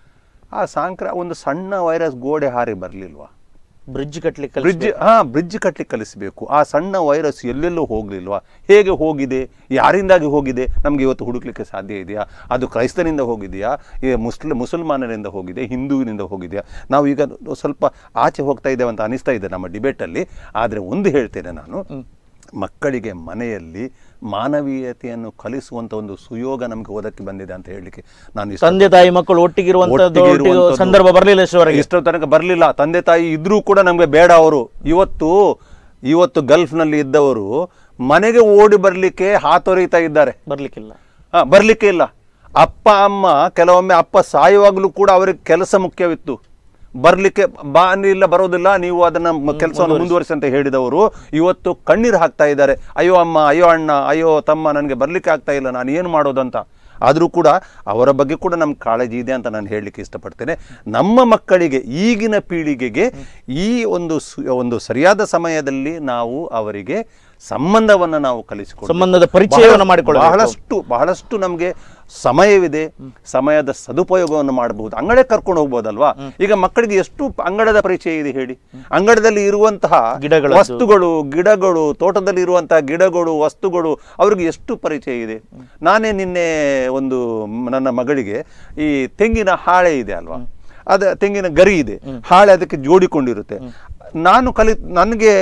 ಆ ಸಾಂಕ್ರಾ ಒಂದು ಸಣ್ಣ ವೈರಸ್ ಗೋಡೆ ಹಾರಿ ಬರಲಿಲ್ವಾ? ಬ್ರಿಡ್ಜ್ ಕಟ್ಟಲಿಕ್ಕೆ ಬ್ರಿಡ್ಜ್ ಹಾ ಬ್ರಿಡ್ಜ್ ಕಟ್ಟಲಿಕ್ಕೆ ಕಲಿಸಬೇಕು. ಆ ಸಣ್ಣ ವೈರಸ್ ಎಲ್ಲೆಲ್ಲೂ ಹೋಗ್ಲಿಲ್ವಾ? ಹೇಗೆ ಹೋಗಿದೆ, ಯಾರಿಂದಾಗಿ ಹೋಗಿದೆ, ನಮ್ಗೆ ಇವತ್ತು ಹುಡುಕ್ಲಿಕ್ಕೆ ಸಾಧ್ಯ ಇದೆಯಾ? ಅದು ಕ್ರೈಸ್ತನಿಂದ ಹೋಗಿದೆಯಾ, ಮುಸ್ಲಿಂ ಮುಸಲ್ಮಾನರಿಂದ ಹೋಗಿದೆ, ಹಿಂದೂವಿನಿಂದ ಹೋಗಿದೆಯಾ? ನಾವು ಈಗ ಸ್ವಲ್ಪ ಆಚೆ ಹೋಗ್ತಾ ಇದ್ದೇವೆ ಅಂತ ಅನಿಸ್ತಾ ಇದೆ ನಮ್ಮ ಡಿಬೇಟಲ್ಲಿ. ಆದರೆ ಒಂದು ಹೇಳ್ತೇನೆ ನಾನು, ಮಕ್ಕಳಿಗೆ ಮನೆಯಲ್ಲಿ ಮಾನವೀಯತೆಯನ್ನು ಕಲಿಸುವಂತ ಒಂದು ಸುಯೋಗ ನಮ್ಗೆ ಓದಕ್ಕೆ ಬಂದಿದೆ ಅಂತ ಹೇಳಲಿಕ್ಕೆ ನಾನು ತಂದೆ ತಾಯಿ ಮಕ್ಕಳು ಒಟ್ಟಿಗಿರುವಂತ ಸಂದರ್ಭ ಬರಲಿಲ್ಲ. ಇಷ್ಟರ ತನಕ ಬರಲಿಲ್ಲ. ತಂದೆ ತಾಯಿ ಇದ್ರೂ ಕೂಡ ನಮ್ಗೆ ಬೇಡ. ಅವರು ಇವತ್ತು ಇವತ್ತು ಗಲ್ಫ್ನಲ್ಲಿ ಇದ್ದವರು ಮನೆಗೆ ಓಡಿ ಬರ್ಲಿಕ್ಕೆ ಹಾತೊರೀತಾ ಇದ್ದಾರೆ. ಬರ್ಲಿಕ್ಕಿಲ್ಲ ಹಾ ಬರ್ಲಿಕ್ಕೆ ಇಲ್ಲ. ಅಪ್ಪ ಅಮ್ಮ ಕೆಲವೊಮ್ಮೆ ಅಪ್ಪ ಸಾಯುವಾಗಲೂ ಕೂಡ ಅವರಿಗೆ ಕೆಲಸ ಮುಖ್ಯವಿತ್ತು. ಬರ್ಲಿಕ್ಕೆ ಬಾ ಇಲ್ಲ, ಬರೋದಿಲ್ಲ, ನೀವು ಅದನ್ನ ಕೆಲಸವನ್ನು ಮುಂದುವರಿಸಿ ಅಂತ ಹೇಳಿದವರು ಇವತ್ತು ಕಣ್ಣೀರು ಹಾಕ್ತಾ ಇದ್ದಾರೆ. ಅಯ್ಯೋ ಅಮ್ಮ, ಅಯ್ಯೋ ಅಣ್ಣ, ಅಯ್ಯೋ ತಮ್ಮ, ನನಗೆ ಬರ್ಲಿಕ್ಕೆ ಆಗ್ತಾ ಇಲ್ಲ, ನಾನು ಏನು ಮಾಡೋದಂತ. ಆದರೂ ಕೂಡ ಅವರ ಬಗ್ಗೆ ಕೂಡ ನಮ್ಗೆ ಕಾಳಜಿ ಇದೆ ಅಂತ ನಾನು ಹೇಳಲಿಕ್ಕೆ ಇಷ್ಟಪಡ್ತೇನೆ. ನಮ್ಮ ಮಕ್ಕಳಿಗೆ, ಈಗಿನ ಪೀಳಿಗೆಗೆ ಈ ಒಂದು ಒಂದು ಸರಿಯಾದ ಸಮಯದಲ್ಲಿ ನಾವು ಅವರಿಗೆ ಸಂಬಂಧವನ್ನು ನಾವು ಕಲಿಸಿಕೊಂಡು ಸಂಬಂಧದ ಪರಿಚಯವನ್ನು ಮಾಡಿಕೊಳ್ಳಿ. ಬಹಳಷ್ಟು ಬಹಳಷ್ಟು ನಮಗೆ ಸಮಯವಿದೆ, ಸಮಯದ ಸದುಪಯೋಗವನ್ನು ಮಾಡಬಹುದು. ಅಂಗಡಿಗೆ ಕರ್ಕೊಂಡು ಹೋಗ್ಬೋದಲ್ವಾ? ಈಗ ಮಕ್ಕಳಿಗೆ ಎಷ್ಟು ಅಂಗಡದ ಪರಿಚಯ ಇದೆ ಹೇಳಿ. ಅಂಗಡದಲ್ಲಿ ಇರುವಂತಹ ವಸ್ತುಗಳು, ಗಿಡಗಳು, ತೋಟದಲ್ಲಿ ಇರುವಂತಹ ಗಿಡಗಳು, ವಸ್ತುಗಳು ಅವ್ರಿಗೆ ಎಷ್ಟು ಪರಿಚಯ ಇದೆ. ನಾನೇ ನಿನ್ನೆ ಒಂದು ನನ್ನ ಮಗಳಿಗೆ ಈ ತೆಂಗಿನ ಹಾಳೆ ಇದೆ ಅಲ್ವಾ, ಅದ ತೆಂಗಿನ ಗರಿ ಇದೆ, ಹಾಳೆ ಅದಕ್ಕೆ ಜೋಡಿಕೊಂಡಿರುತ್ತೆ. ನಾನು ಕಲಿ ನನಗೆ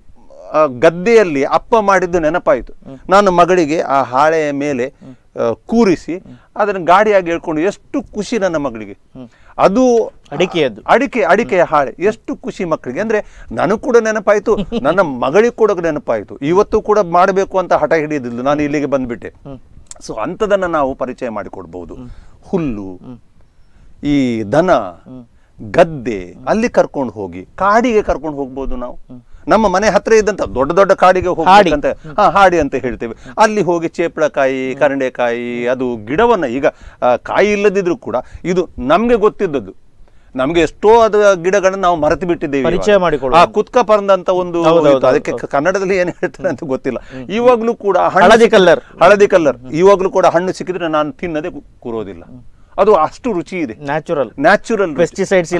ಗದ್ದೆಯಲ್ಲಿ ಅಪ್ಪ ಮಾಡಿದ್ದು ನೆನಪಾಯಿತು. ನಾನು ಮಗಳಿಗೆ ಆ ಹಾಳೆಯ ಮೇಲೆ ಕೂರಿಸಿ ಅದನ್ನು ಗಾಡಿಯಾಗಿ ಹೇಳ್ಕೊಂಡು ಎಷ್ಟು ಖುಷಿ ನನ್ನ ಮಗಳಿಗೆ. ಅದು ಅಡಿಕೆಯದ್ದು ಅಡಿಕೆ ಅಡಿಕೆಯ ಹಾಳೆ ಎಷ್ಟು ಖುಷಿ ಮಕ್ಕಳಿಗೆ. ಅಂದ್ರೆ ನನಗೆ ಕೂಡ ನೆನಪಾಯಿತು, ನನ್ನ ಮಗಳಿಗೆ ಕೂಡ ನೆನಪಾಯಿತು. ಇವತ್ತು ಕೂಡ ಮಾಡಬೇಕು ಅಂತ ಹಠ ಹಿಡಿದಿದ್ದು ನಾನು ಇಲ್ಲಿಗೆ ಬಂದ್ಬಿಟ್ಟೆ. ಸೊ ಅಂಥದನ್ನ ನಾವು ಪರಿಚಯ ಮಾಡಿಕೊಡ್ಬಹುದು. ಹುಲ್ಲು, ಈ ದನ, ಗದ್ದೆ, ಅಲ್ಲಿ ಕರ್ಕೊಂಡು ಹೋಗಿ ಕಾಡಿಗೆ ಕರ್ಕೊಂಡು ಹೋಗ್ಬೋದು. ನಾವು ನಮ್ಮ ಮನೆ ಹತ್ರ ಇದ್ದಂತ ದೊಡ್ಡ ದೊಡ್ಡ ಕಾಡಿಗೆ ಹೋಗ್ಬೇಕಂತ ಹಾ ಹಾಡಿ ಅಂತ ಹೇಳ್ತೇವೆ. ಅಲ್ಲಿ ಹೋಗಿ ಚೇಪಳಕಾಯಿ, ಕರಂಡೆಕಾಯಿ, ಅದು ಗಿಡವನ್ನ, ಈಗ ಕಾಯಿ ಇಲ್ಲದಿದ್ರು ಕೂಡ ಇದು ನಮ್ಗೆ ಗೊತ್ತಿದ್ದದ್ದು. ನಮ್ಗೆ ಎಷ್ಟೋ ಅದು ಗಿಡಗಳನ್ನ ನಾವು ಮರೆತು ಬಿಟ್ಟಿದ್ದೇವೆ. ಪರಿಚಯ ಮಾಡಿಕೊಳ್ಳಿ. ಆ ಕುತ್ಕ ಪರಂದ ಅಂತ ಒಂದು, ಅದಕ್ಕೆ ಕನ್ನಡದಲ್ಲಿ ಏನ್ ಹೇಳ್ತಾರೆ ಅಂತ ಗೊತ್ತಿಲ್ಲ. ಇವಾಗ್ಲೂ ಕೂಡ ಹಳದಿ ಕಲ್ಲರ್ ಹಳದಿ ಕಲ್ಲರ್ ಇವಾಗ್ಲೂ ಕೂಡ ಹಣ್ಣು ಸಿಕ್ಕಿದ್ರೆ ನಾನು ತಿನ್ನದೆ ಕೂರೋದಿಲ್ಲ. ಅದು ಅಷ್ಟು ರುಚಿ ಇದೆ. ನ್ಯಾಚುರಲ್ ನ್ಯಾಚುರಲ್ ಪೆಸ್ಟಿಸೈಡ್ಸ್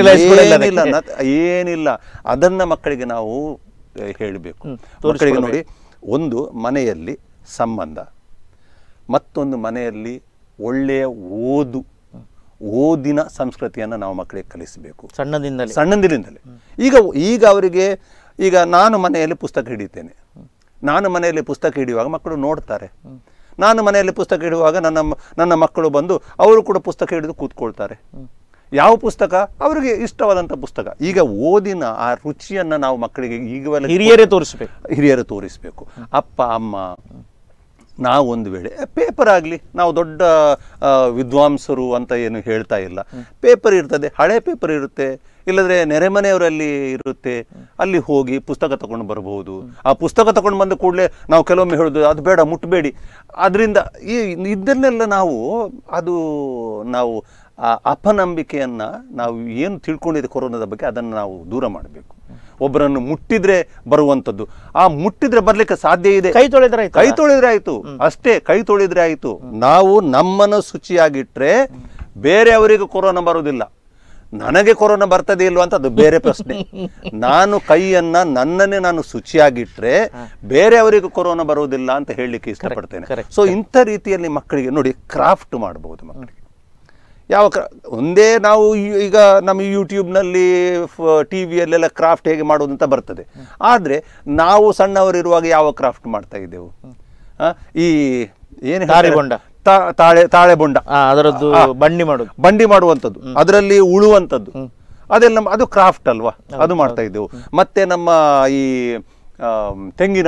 ಏನಿಲ್ಲ. ಅದನ್ನ ಮಕ್ಕಳಿಗೆ ನಾವು ಹೇಳಬೇಕು. ಮಕ್ಕಳಿಗೆ ನೋಡಿ, ಒಂದು ಮನೆಯಲ್ಲಿ ಸಂಬಂಧ, ಮತ್ತೊಂದು ಮನೆಯಲ್ಲಿ ಒಳ್ಳೆಯ ಓದು ಓದಿನ ಸಂಸ್ಕೃತಿಯನ್ನು ನಾವು ಮಕ್ಕಳಿಗೆ ಕಲಿಸಬೇಕು ಸಣ್ಣದಿಂದಲೇ ಸಣ್ಣದಿಂದಲೇ. ಈಗ ಈಗ ಅವರಿಗೆ ಈಗ ನಾನು ಮನೆಯಲ್ಲಿ ಪುಸ್ತಕ ಹಿಡಿತೇನೆ, ನಾನು ಮನೆಯಲ್ಲಿ ಪುಸ್ತಕ ಹಿಡಿಯುವಾಗ ಮಕ್ಕಳು ನೋಡ್ತಾರೆ. ನಾನು ಮನೆಯಲ್ಲಿ ಪುಸ್ತಕ ಹಿಡಿಯುವಾಗ ನನ್ನ ನನ್ನ ಮಕ್ಕಳು ಬಂದು ಅವರು ಕೂಡ ಪುಸ್ತಕ ಹಿಡಿದು ಕೂತ್ಕೊಳ್ತಾರೆ. ಯಾವ ಪುಸ್ತಕ ಅವರಿಗೆ ಇಷ್ಟವಾದಂಥ ಪುಸ್ತಕ. ಈಗ ಓದಿನ ಆ ರುಚಿಯನ್ನು ನಾವು ಮಕ್ಕಳಿಗೆ ಈಗಲೇ ಹಿರಿಯರೇ ತೋರಿಸ್ಬೇಕು ಹಿರಿಯರು ತೋರಿಸಬೇಕು. ಅಪ್ಪ ಅಮ್ಮ ನಾವು ಒಂದು ವೇಳೆ ಪೇಪರ್ ಆಗಲಿ, ನಾವು ದೊಡ್ಡ ವಿದ್ವಾಂಸರು ಅಂತ ಏನು ಹೇಳ್ತಾ ಇಲ್ಲ, ಪೇಪರ್ ಇರ್ತದೆ, ಹಳೆ ಪೇಪರ್ ಇರುತ್ತೆ, ಇಲ್ಲದ್ರೆ ನೆರೆಮನೆಯವರಲ್ಲಿ ಇರುತ್ತೆ, ಅಲ್ಲಿ ಹೋಗಿ ಪುಸ್ತಕ ತಗೊಂಡು ಬರಬಹುದು. ಆ ಪುಸ್ತಕ ತಗೊಂಡು ಬಂದ ಕೂಡಲೇ ನಾವು ಕೆಲವೊಮ್ಮೆ ಹೇಳೋದು ಅದು ಬೇಡ ಮುಟ್ಟಬೇಡಿ, ಅದರಿಂದ ಈ ಇದನ್ನೆಲ್ಲ ನಾವು ಅದು ನಾವು ಆ ಅಪನಂಬಿಕೆಯನ್ನು ನಾವು ಏನು ತಿಳ್ಕೊಂಡಿದೆ ಕೊರೋನಾದ ಬಗ್ಗೆ ಅದನ್ನು ನಾವು ದೂರ ಮಾಡಬೇಕು. ಒಬ್ಬರನ್ನು ಮುಟ್ಟಿದ್ರೆ ಬರುವಂಥದ್ದು, ಆ ಮುಟ್ಟಿದ್ರೆ ಬರ್ಲಿಕ್ಕೆ ಸಾಧ್ಯ ಇದೆ, ಕೈ ತೊಳೆದ್ರೆ ಕೈ ತೊಳೆದ್ರೆ ಆಯ್ತು ಅಷ್ಟೇ, ಕೈ ತೊಳೆದ್ರೆ ಆಯ್ತು. ನಾವು ನಮ್ಮನ್ನು ಶುಚಿಯಾಗಿಟ್ರೆ ಬೇರೆಯವರಿಗೆ ಕೊರೋನಾ ಬರುವುದಿಲ್ಲ. ನನಗೆ ಕೊರೋನಾ ಬರ್ತದೆ ಇಲ್ವಾ ಅಂತ ಅದು ಬೇರೆ ಪ್ರಶ್ನೆ. ನಾನು ಕೈಯನ್ನ ನನ್ನನ್ನೇ ನಾನು ಶುಚಿಯಾಗಿಟ್ರೆ ಬೇರೆಯವರಿಗೆ ಕೊರೋನಾ ಬರುವುದಿಲ್ಲ ಅಂತ ಹೇಳಲಿಕ್ಕೆ ಇಷ್ಟಪಡ್ತೇನೆ. ಸೊ ಇಂಥ ರೀತಿಯಲ್ಲಿ ಮಕ್ಕಳಿಗೆ ನೋಡಿ ಕ್ರಾಫ್ಟ್ ಮಾಡಬಹುದು. ಮಕ್ಕಳಿಗೆ ಯಾವ ಕ್ರಾ ಒಂದೇ ನಾವು ಈಗ ನಮ್ಮ ಯೂಟ್ಯೂಬ್ನಲ್ಲಿ ಟಿ ವಿಯಲ್ಲೆಲ್ಲ ಕ್ರಾಫ್ಟ್ ಹೇಗೆ ಮಾಡೋದು ಅಂತ ಬರ್ತದೆ. ಆದರೆ ನಾವು ಸಣ್ಣವರಿರುವಾಗ ಯಾವ ಕ್ರಾಫ್ಟ್ ಮಾಡ್ತಾ ಇದ್ದೆವು? ಈ ಏನು ತಾಳೆ ತಾಳೆ ಬೊಂಡ ಅದರದ್ದು ಬಂಡಿ ಮಾಡೋದು, ಬಂಡಿ ಮಾಡುವಂಥದ್ದು, ಅದರಲ್ಲಿ ಉಳುವಂಥದ್ದು, ಅದೆಲ್ಲ ಅದು ಕ್ರಾಫ್ಟ್ ಅಲ್ವಾ, ಅದು ಮಾಡ್ತಾ ಇದ್ದೆವು. ಮತ್ತೆ ನಮ್ಮ ಈ ತೆಂಗಿನ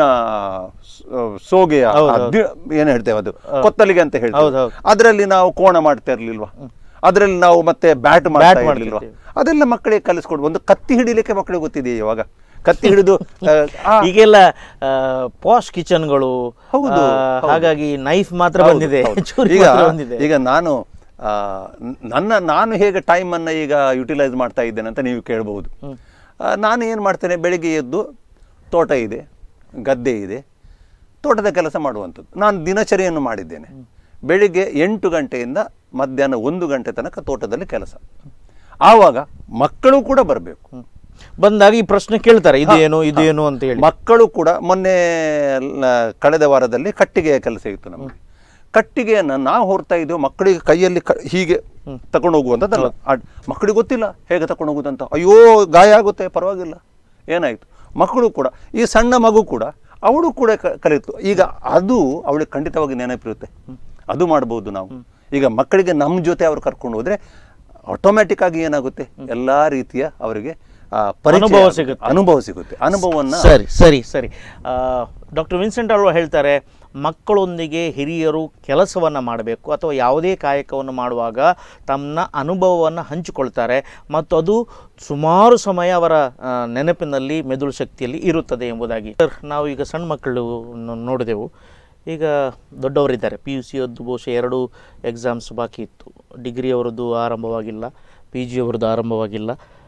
ಸೋಗೆಯ ಏನ್ ಹೇಳ್ತೇವೆ ಅದು ಕೊತ್ತಲಿಗೆ ಅಂತ ಹೇಳ್ತೇವೆ, ಅದರಲ್ಲಿ ನಾವು ಕೋಣ ಮಾಡ್ತಾ ಇರ್ಲಿಲ್ವಾ, ಅದರಲ್ಲಿ ನಾವು ಮತ್ತೆ ಬ್ಯಾಟ್ ಮಾಡ್ತಾ ಇರ್ಲಿಲ್ವಾ, ಅದೆಲ್ಲ ಮಕ್ಕಳಿಗೆ ಕಲಿಸ್ಕೊಡ್ಬೋದು. ಒಂದು ಕತ್ತಿ ಹಿಡಿಲಿಕ್ಕೆ ಮಕ್ಕಳಿಗೆ ಗೊತ್ತಿದೆಯಾ ಇವಾಗ? ಕತ್ತಿ ಹಿಡಿದು ಈಗೆಲ್ಲ ಪಾಶ್ ಕಿಚನ್ಗಳು, ಹೌದು, ಹಾಗಾಗಿ ನೈಫ್ ಮಾತ್ರ ಬಂದಿದೆ. ಈಗ ಈಗ ನಾನು ನನ್ನ ನಾನು ಹೇಗೆ ಟೈಮ್ ಅನ್ನ ಈಗ ಯುಟಿಲೈಸ್ ಮಾಡ್ತಾ ಇದ್ದೇನೆ ಅಂತ ನೀವು ಕೇಳಬಹುದು. ನಾನು ಏನು ಮಾಡ್ತೇನೆ, ಬೆಳಿಗ್ಗೆ ಎದ್ದು ತೋಟ ಇದೆ, ಗದ್ದೆ ಇದೆ, ತೋಟದ ಕೆಲಸ ಮಾಡುವಂಥದ್ದು ನಾನು ದಿನಚರಿಯನ್ನು ಮಾಡಿದ್ದೇನೆ. ಬೆಳಿಗ್ಗೆ ಎಂಟು ಗಂಟೆಯಿಂದ ಮಧ್ಯಾಹ್ನ ಒಂದು ಗಂಟೆ ತನಕ ತೋಟದಲ್ಲಿ ಕೆಲಸ. ಆವಾಗ ಮಕ್ಕಳು ಕೂಡ ಬರಬೇಕು. ಬಂದಾಗ ಈ ಪ್ರಶ್ನೆ ಕೇಳ್ತಾರೆ, ಇದೇನು ಇದೇನು ಅಂತ ಹೇಳಿ. ಮಕ್ಕಳು ಕೂಡ ಮೊನ್ನೆ ಕಳೆದ ವಾರದಲ್ಲಿ ಕಟ್ಟಿಗೆಯ ಕೆಲಸ ಇತ್ತು ನಮಗೆ. ಕಟ್ಟಿಗೆಯನ್ನು ನಾವು ಹೊರ್ತಾ ಇದ್ದೇವೆ, ಮಕ್ಕಳಿಗೆ ಕೈಯಲ್ಲಿ ಹೀಗೆ ತಗೊಂಡು ಹೋಗುವಂಥದ್ದಲ್ಲ. ಮಕ್ಕಳಿಗೆ ಗೊತ್ತಿಲ್ಲ ಹೇಗೆ ತಗೊಂಡು ಹೋಗುದಂತ. ಅಯ್ಯೋ ಗಾಯ ಆಗುತ್ತೆ, ಪರವಾಗಿಲ್ಲ, ಏನಾಯಿತು. ಮಕ್ಕಳು ಕೂಡ, ಈ ಸಣ್ಣ ಮಗು ಕೂಡ ಅವಳು ಕೂಡ ಕಲಿತು. ಈಗ ಅದು ಅವಳಿಗೆ ಖಂಡಿತವಾಗಿ ನೆನಪಿರುತ್ತೆ, ಅದು ಮಾಡ್ಬೋದು ನಾವು. ಈಗ ಮಕ್ಕಳಿಗೆ ನಮ್ಮ ಜೊತೆ ಅವ್ರು ಕರ್ಕೊಂಡು ಹೋದ್ರೆ ಆಟೋಮ್ಯಾಟಿಕ್ ಆಗಿ ಏನಾಗುತ್ತೆ, ಎಲ್ಲಾ ರೀತಿಯ ಅವರಿಗೆ ಅನುಭವ ಸಿಗುತ್ತೆ ಅನುಭವ ಸಿಗುತ್ತೆ ಅನುಭವವನ್ನು. ಸರಿ ಸರಿ ಸರಿ ಡಾಕ್ಟರ್ ವಿನ್ಸೆಂಟ್ ಅಲ್ವಾ ಹೇಳ್ತಾರೆ, ಮಕ್ಕಳೊಂದಿಗೆ ಹಿರಿಯರು ಕೆಲಸವನ್ನು ಮಾಡಬೇಕು ಅಥವಾ ಯಾವುದೇ ಕಾಯಕವನ್ನು ಮಾಡುವಾಗ ತಮ್ಮ ಅನುಭವವನ್ನು ಹಂಚಿಕೊಳ್ತಾರೆ ಮತ್ತು ಅದು ಸುಮಾರು ಸಮಯ ಅವರ ನೆನಪಿನಲ್ಲಿ, ಮೆದುಳು ಶಕ್ತಿಯಲ್ಲಿ ಇರುತ್ತದೆ ಎಂಬುದಾಗಿ. ಸರ್, ನಾವು ಈಗ ಸಣ್ಣ ಮಕ್ಕಳು ನೋಡಿದೆವು, ಈಗ ದೊಡ್ಡವರಿದ್ದಾರೆ, ಪಿ ಯು ಸಿಯದ್ದು ಬಹುಶಃ ಎರಡು ಎಕ್ಸಾಮ್ಸ್ ಬಾಕಿ ಇತ್ತು, ಡಿಗ್ರಿ ಅವರದ್ದು ಆರಂಭವಾಗಿಲ್ಲ, ಪಿ ಜಿ ಅವರದ್ದು ಆರಂಭವಾಗಿಲ್ಲ.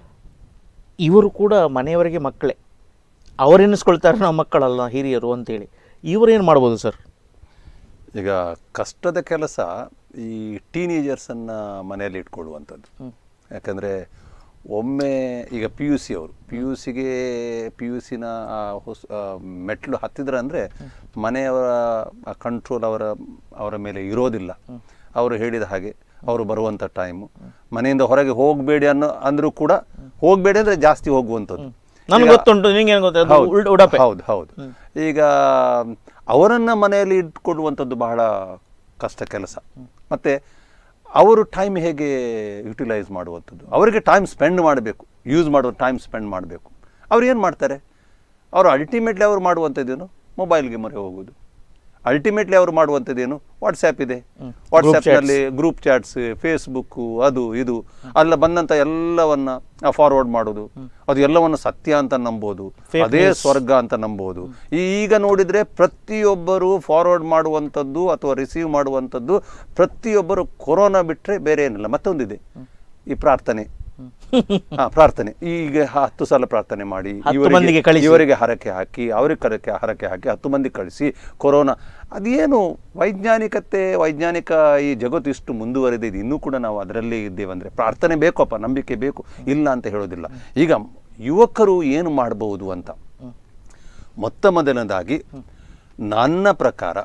ಇವರು ಕೂಡ ಮನೆಯವರಿಗೆ ಮಕ್ಕಳೇ, ಅವರೆನ್ನಿಸ್ಕೊಳ್ತಾರೆ ನಾವು ಮಕ್ಕಳಲ್ಲ ಹಿರಿಯರು ಅಂತೇಳಿ. ಇವರೇನು ಮಾಡ್ಬೋದು ಸರ್? ಈಗ ಕಷ್ಟದ ಕೆಲಸ ಈ ಟೀನೇಜರ್ಸನ್ನು ಮನೆಯಲ್ಲಿ ಇಟ್ಕೊಳ್ಳುವಂಥದ್ದು. ಯಾಕಂದರೆ ಒಮ್ಮೆ ಈಗ ಪಿ ಯು ಸಿ ಅವರು ಪಿ ಯು ಸಿಗೆ ಪಿ ಯು ಸಿನ ಹೊಸ ಮೆಟ್ಲು ಹತ್ತಿದ್ರೆ ಅಂದರೆ ಮನೆಯವರ ಕಂಟ್ರೋಲ್ ಅವರ ಅವರ ಮೇಲೆ ಇರೋದಿಲ್ಲ. ಅವರು ಹೇಳಿದ ಹಾಗೆ ಅವರು ಬರುವಂಥ ಟೈಮು, ಮನೆಯಿಂದ ಹೊರಗೆ ಹೋಗಬೇಡಿ ಅನ್ನೋ ಅಂದರೂ ಕೂಡ ಹೋಗಬೇಡಿ ಅಂದರೆ ಜಾಸ್ತಿ ಹೋಗುವಂಥದ್ದು. ನನಗೆ ಗೊತ್ತುಂಟು, ನಿಂಗೆ ಗೊತ್ತು. ಹೌದು ಹೌದು. ಈಗ ಅವರನ್ನು ಮನೆಯಲ್ಲಿ ಇಟ್ಕೊಳ್ಳುವಂಥದ್ದು ಬಹಳ ಕಷ್ಟ ಕೆಲಸ. ಮತ್ತು ಅವರು ಟೈಮ್ ಹೇಗೆ ಯುಟಿಲೈಸ್ ಮಾಡುವಂಥದ್ದು, ಅವರಿಗೆ ಟೈಮ್ ಸ್ಪೆಂಡ್ ಮಾಡಬೇಕು, ಯೂಸ್ ಮಾಡುವ ಟೈಮ್ ಸ್ಪೆಂಡ್ ಮಾಡಬೇಕು. ಅವ್ರು ಏನು ಮಾಡ್ತಾರೆ, ಅವರು ಅಲ್ಟಿಮೇಟ್ಲಿ ಅವರು ಮಾಡುವಂಥದ್ದೇನು ಮೊಬೈಲ್ಗೆ ಮೊರೆ ಹೋಗೋದು. ಅಲ್ಟಿಮೇಟ್ಲಿ ಅವರು ಮಾಡುವಂಥದ್ದೇನು ವಾಟ್ಸ್ಯಾಪ್ ಇದೆ, ವಾಟ್ಸ್ಯಾಪ್ನಲ್ಲಿ ಗ್ರೂಪ್ ಚಾಟ್ಸ್, ಫೇಸ್ಬುಕ್ಕು, ಅದು ಇದು ಅಲ್ಲ ಬಂದಂಥ ಎಲ್ಲವನ್ನ ಫಾರ್ವರ್ಡ್ ಮಾಡೋದು, ಅದು ಎಲ್ಲವನ್ನು ಸತ್ಯ ಅಂತ ನಂಬೋದು, ಅದೇ ಸ್ವರ್ಗ ಅಂತ ನಂಬೋದು. ಈಗ ನೋಡಿದರೆ ಪ್ರತಿಯೊಬ್ಬರು ಫಾರ್ವರ್ಡ್ ಮಾಡುವಂಥದ್ದು ಅಥವಾ ರಿಸೀವ್ ಮಾಡುವಂಥದ್ದು ಪ್ರತಿಯೊಬ್ಬರು ಕೊರೋನಾ ಬಿಟ್ಟರೆ ಬೇರೆ ಏನಿಲ್ಲ. ಮತ್ತೊಂದಿದೆ, ಈ ಪ್ರಾರ್ಥನೆ. ಹಾ, ಪ್ರಾರ್ಥನೆ. ಈಗ ಹತ್ತು ಸಲ ಪ್ರಾರ್ಥನೆ ಮಾಡಿ ಇವರಿಗೆ ಹರಕೆ ಹಾಕಿ, ಅವ್ರಿಗೆ ಕರಕೆ ಹರಕೆ ಹಾಕಿ ಹತ್ತು ಮಂದಿ ಕಳಿಸಿ ಕೊರೋನಾ. ಅದೇನು ವೈಜ್ಞಾನಿಕತೆ, ವೈಜ್ಞಾನಿಕ ಈ ಜಗತ್ತು ಇಷ್ಟು ಮುಂದುವರೆದಿದೆ, ಇನ್ನೂ ಕೂಡ ನಾವು ಅದರಲ್ಲೇ ಇದ್ದೇವಂದರೆ ಪ್ರಾರ್ಥನೆ ಬೇಕಪ್ಪ, ನಂಬಿಕೆ ಬೇಕು, ಇಲ್ಲ ಅಂತ ಹೇಳೋದಿಲ್ಲ. ಈಗ ಯುವಕರು ಏನು ಮಾಡಬಹುದು ಅಂತ ಮೊತ್ತ ಮೊದಲನೇದಾಗಿ ನನ್ನ ಪ್ರಕಾರ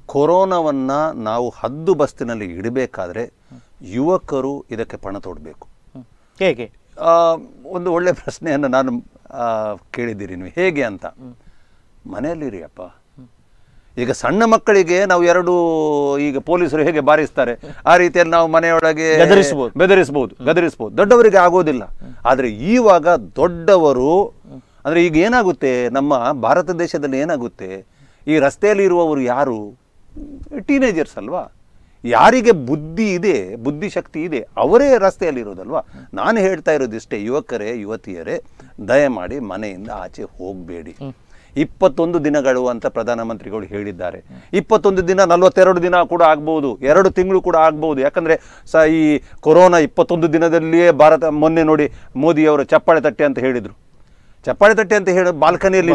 ಕೊರೋನಾವನ್ನ ನಾವು ಹದ್ದು ಬಸ್ತಿನಲ್ಲಿ ಇಡಬೇಕಾದ್ರೆ ಯುವಕರು ಇದಕ್ಕೆ ಪಣ ತೊಡಬೇಕು. ಹೇಗೆ? ಒಂದು ಒಳ್ಳೆ ಪ್ರಶ್ನೆಯನ್ನು ನಾನು ಕೇಳಿದ್ದೀರಿ ನೀವು, ಹೇಗೆ ಅಂತ. ಮನೆಯಲ್ಲಿರಿ ಅಪ್ಪ. ಈಗ ಸಣ್ಣ ಮಕ್ಕಳಿಗೆ ನಾವು ಎರಡು ಈಗ ಪೊಲೀಸರು ಹೇಗೆ ಬಾರಿಸ್ತಾರೆ ಆ ರೀತಿಯಲ್ಲಿ ನಾವು ಮನೆಯೊಳಗೆ ಬೆದರಿಸಬಹುದು ಬೆದರಿಸಬಹುದು ಬೆದರಿಸಬಹುದು ದೊಡ್ಡವರಿಗೆ ಆಗೋದಿಲ್ಲ. ಆದರೆ ಈವಾಗ ದೊಡ್ಡವರು ಅಂದರೆ ಈಗ ಏನಾಗುತ್ತೆ, ನಮ್ಮ ಭಾರತ ದೇಶದಲ್ಲಿ ಏನಾಗುತ್ತೆ, ಈ ರಸ್ತೆಯಲ್ಲಿ ಇರುವವರು ಯಾರು ಟೀನೇಜರ್ಸ್ ಅಲ್ವಾ, ಯಾರಿಗೆ ಬುದ್ಧಿ ಇದೆ, ಬುದ್ಧಿಶಕ್ತಿ ಇದೆ, ಅವರೇ ರಸ್ತೆಯಲ್ಲಿ ಇರೋದಲ್ವಾ. ನಾನು ಹೇಳ್ತಾ ಇರೋದಿಷ್ಟೇ, ಯುವಕರೇ ಯುವತಿಯರೇ ದಯಮಾಡಿ ಮನೆಯಿಂದ ಆಚೆ ಹೋಗಬೇಡಿ. ಇಪ್ಪತ್ತೊಂದು ದಿನಗಳು ಅಂತ ಪ್ರಧಾನಮಂತ್ರಿಗಳು ಹೇಳಿದ್ದಾರೆ. ಇಪ್ಪತ್ತೊಂದು ದಿನ ನಲ್ವತ್ತೆರಡು ದಿನ ಕೂಡ ಆಗ್ಬಹುದು, ಎರಡು ತಿಂಗಳು ಕೂಡ ಆಗ್ಬಹುದು. ಯಾಕಂದ್ರೆ ಸ ಈ ಕೊರೋನಾ ಇಪ್ಪತ್ತೊಂದು ದಿನದಲ್ಲಿಯೇ ಭಾರತ, ಮೊನ್ನೆ ನೋಡಿ ಮೋದಿಯವರು ಚಪ್ಪಾಳೆ ತಟ್ಟೆ ಅಂತ ಹೇಳಿದ್ರು, ಚಪ್ಪಾಳೆ ತಟ್ಟೆ ಅಂತ ಹೇಳಿ ಬಾಲ್ಕನಿಯಲ್ಲಿ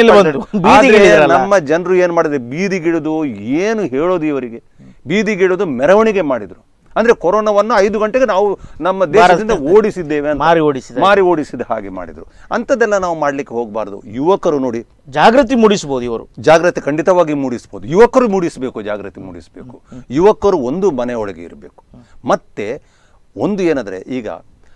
ನಮ್ಮ ಜನರು ಏನ್ ಮಾಡಿದ್ರೆ ಬೀದಿಗಿಳಿದು ಏನು ಹೇಳೋದು ಇವರಿಗೆ, ಬೀದಿಗಿಳಿದು ಮೆರವಣಿಗೆ ಮಾಡಿದ್ರು. ಅಂದ್ರೆ ಕೊರೋನಾವನ್ನು ಐದು ಗಂಟೆಗೆ ನಾವು ನಮ್ಮ ದೇಶದಿಂದ ಓಡಿಸಿದ್ದೇವೆ ಅಂತ ಮಾರಿ ಓಡಿಸಿದ ಮಾರಿ ಓಡಿಸಿದ ಹಾಗೆ ಮಾಡಿದ್ರು. ಅಂಥದ್ದೆಲ್ಲ ನಾವು ಮಾಡ್ಲಿಕ್ಕೆ ಹೋಗಬಾರ್ದು. ಯುವಕರು ನೋಡಿ ಜಾಗೃತಿ ಮೂಡಿಸಬಹುದು, ಇವರು ಜಾಗೃತಿ ಖಂಡಿತವಾಗಿ ಮೂಡಿಸಬಹುದು. ಯುವಕರು ಮೂಡಿಸಬೇಕು, ಜಾಗೃತಿ ಮೂಡಿಸಬೇಕು. ಯುವಕರು ಒಂದು ಮನೆಯೊಳಗೆ ಇರಬೇಕು. ಮತ್ತೆ ಒಂದು ಏನಂದ್ರೆ ಈಗ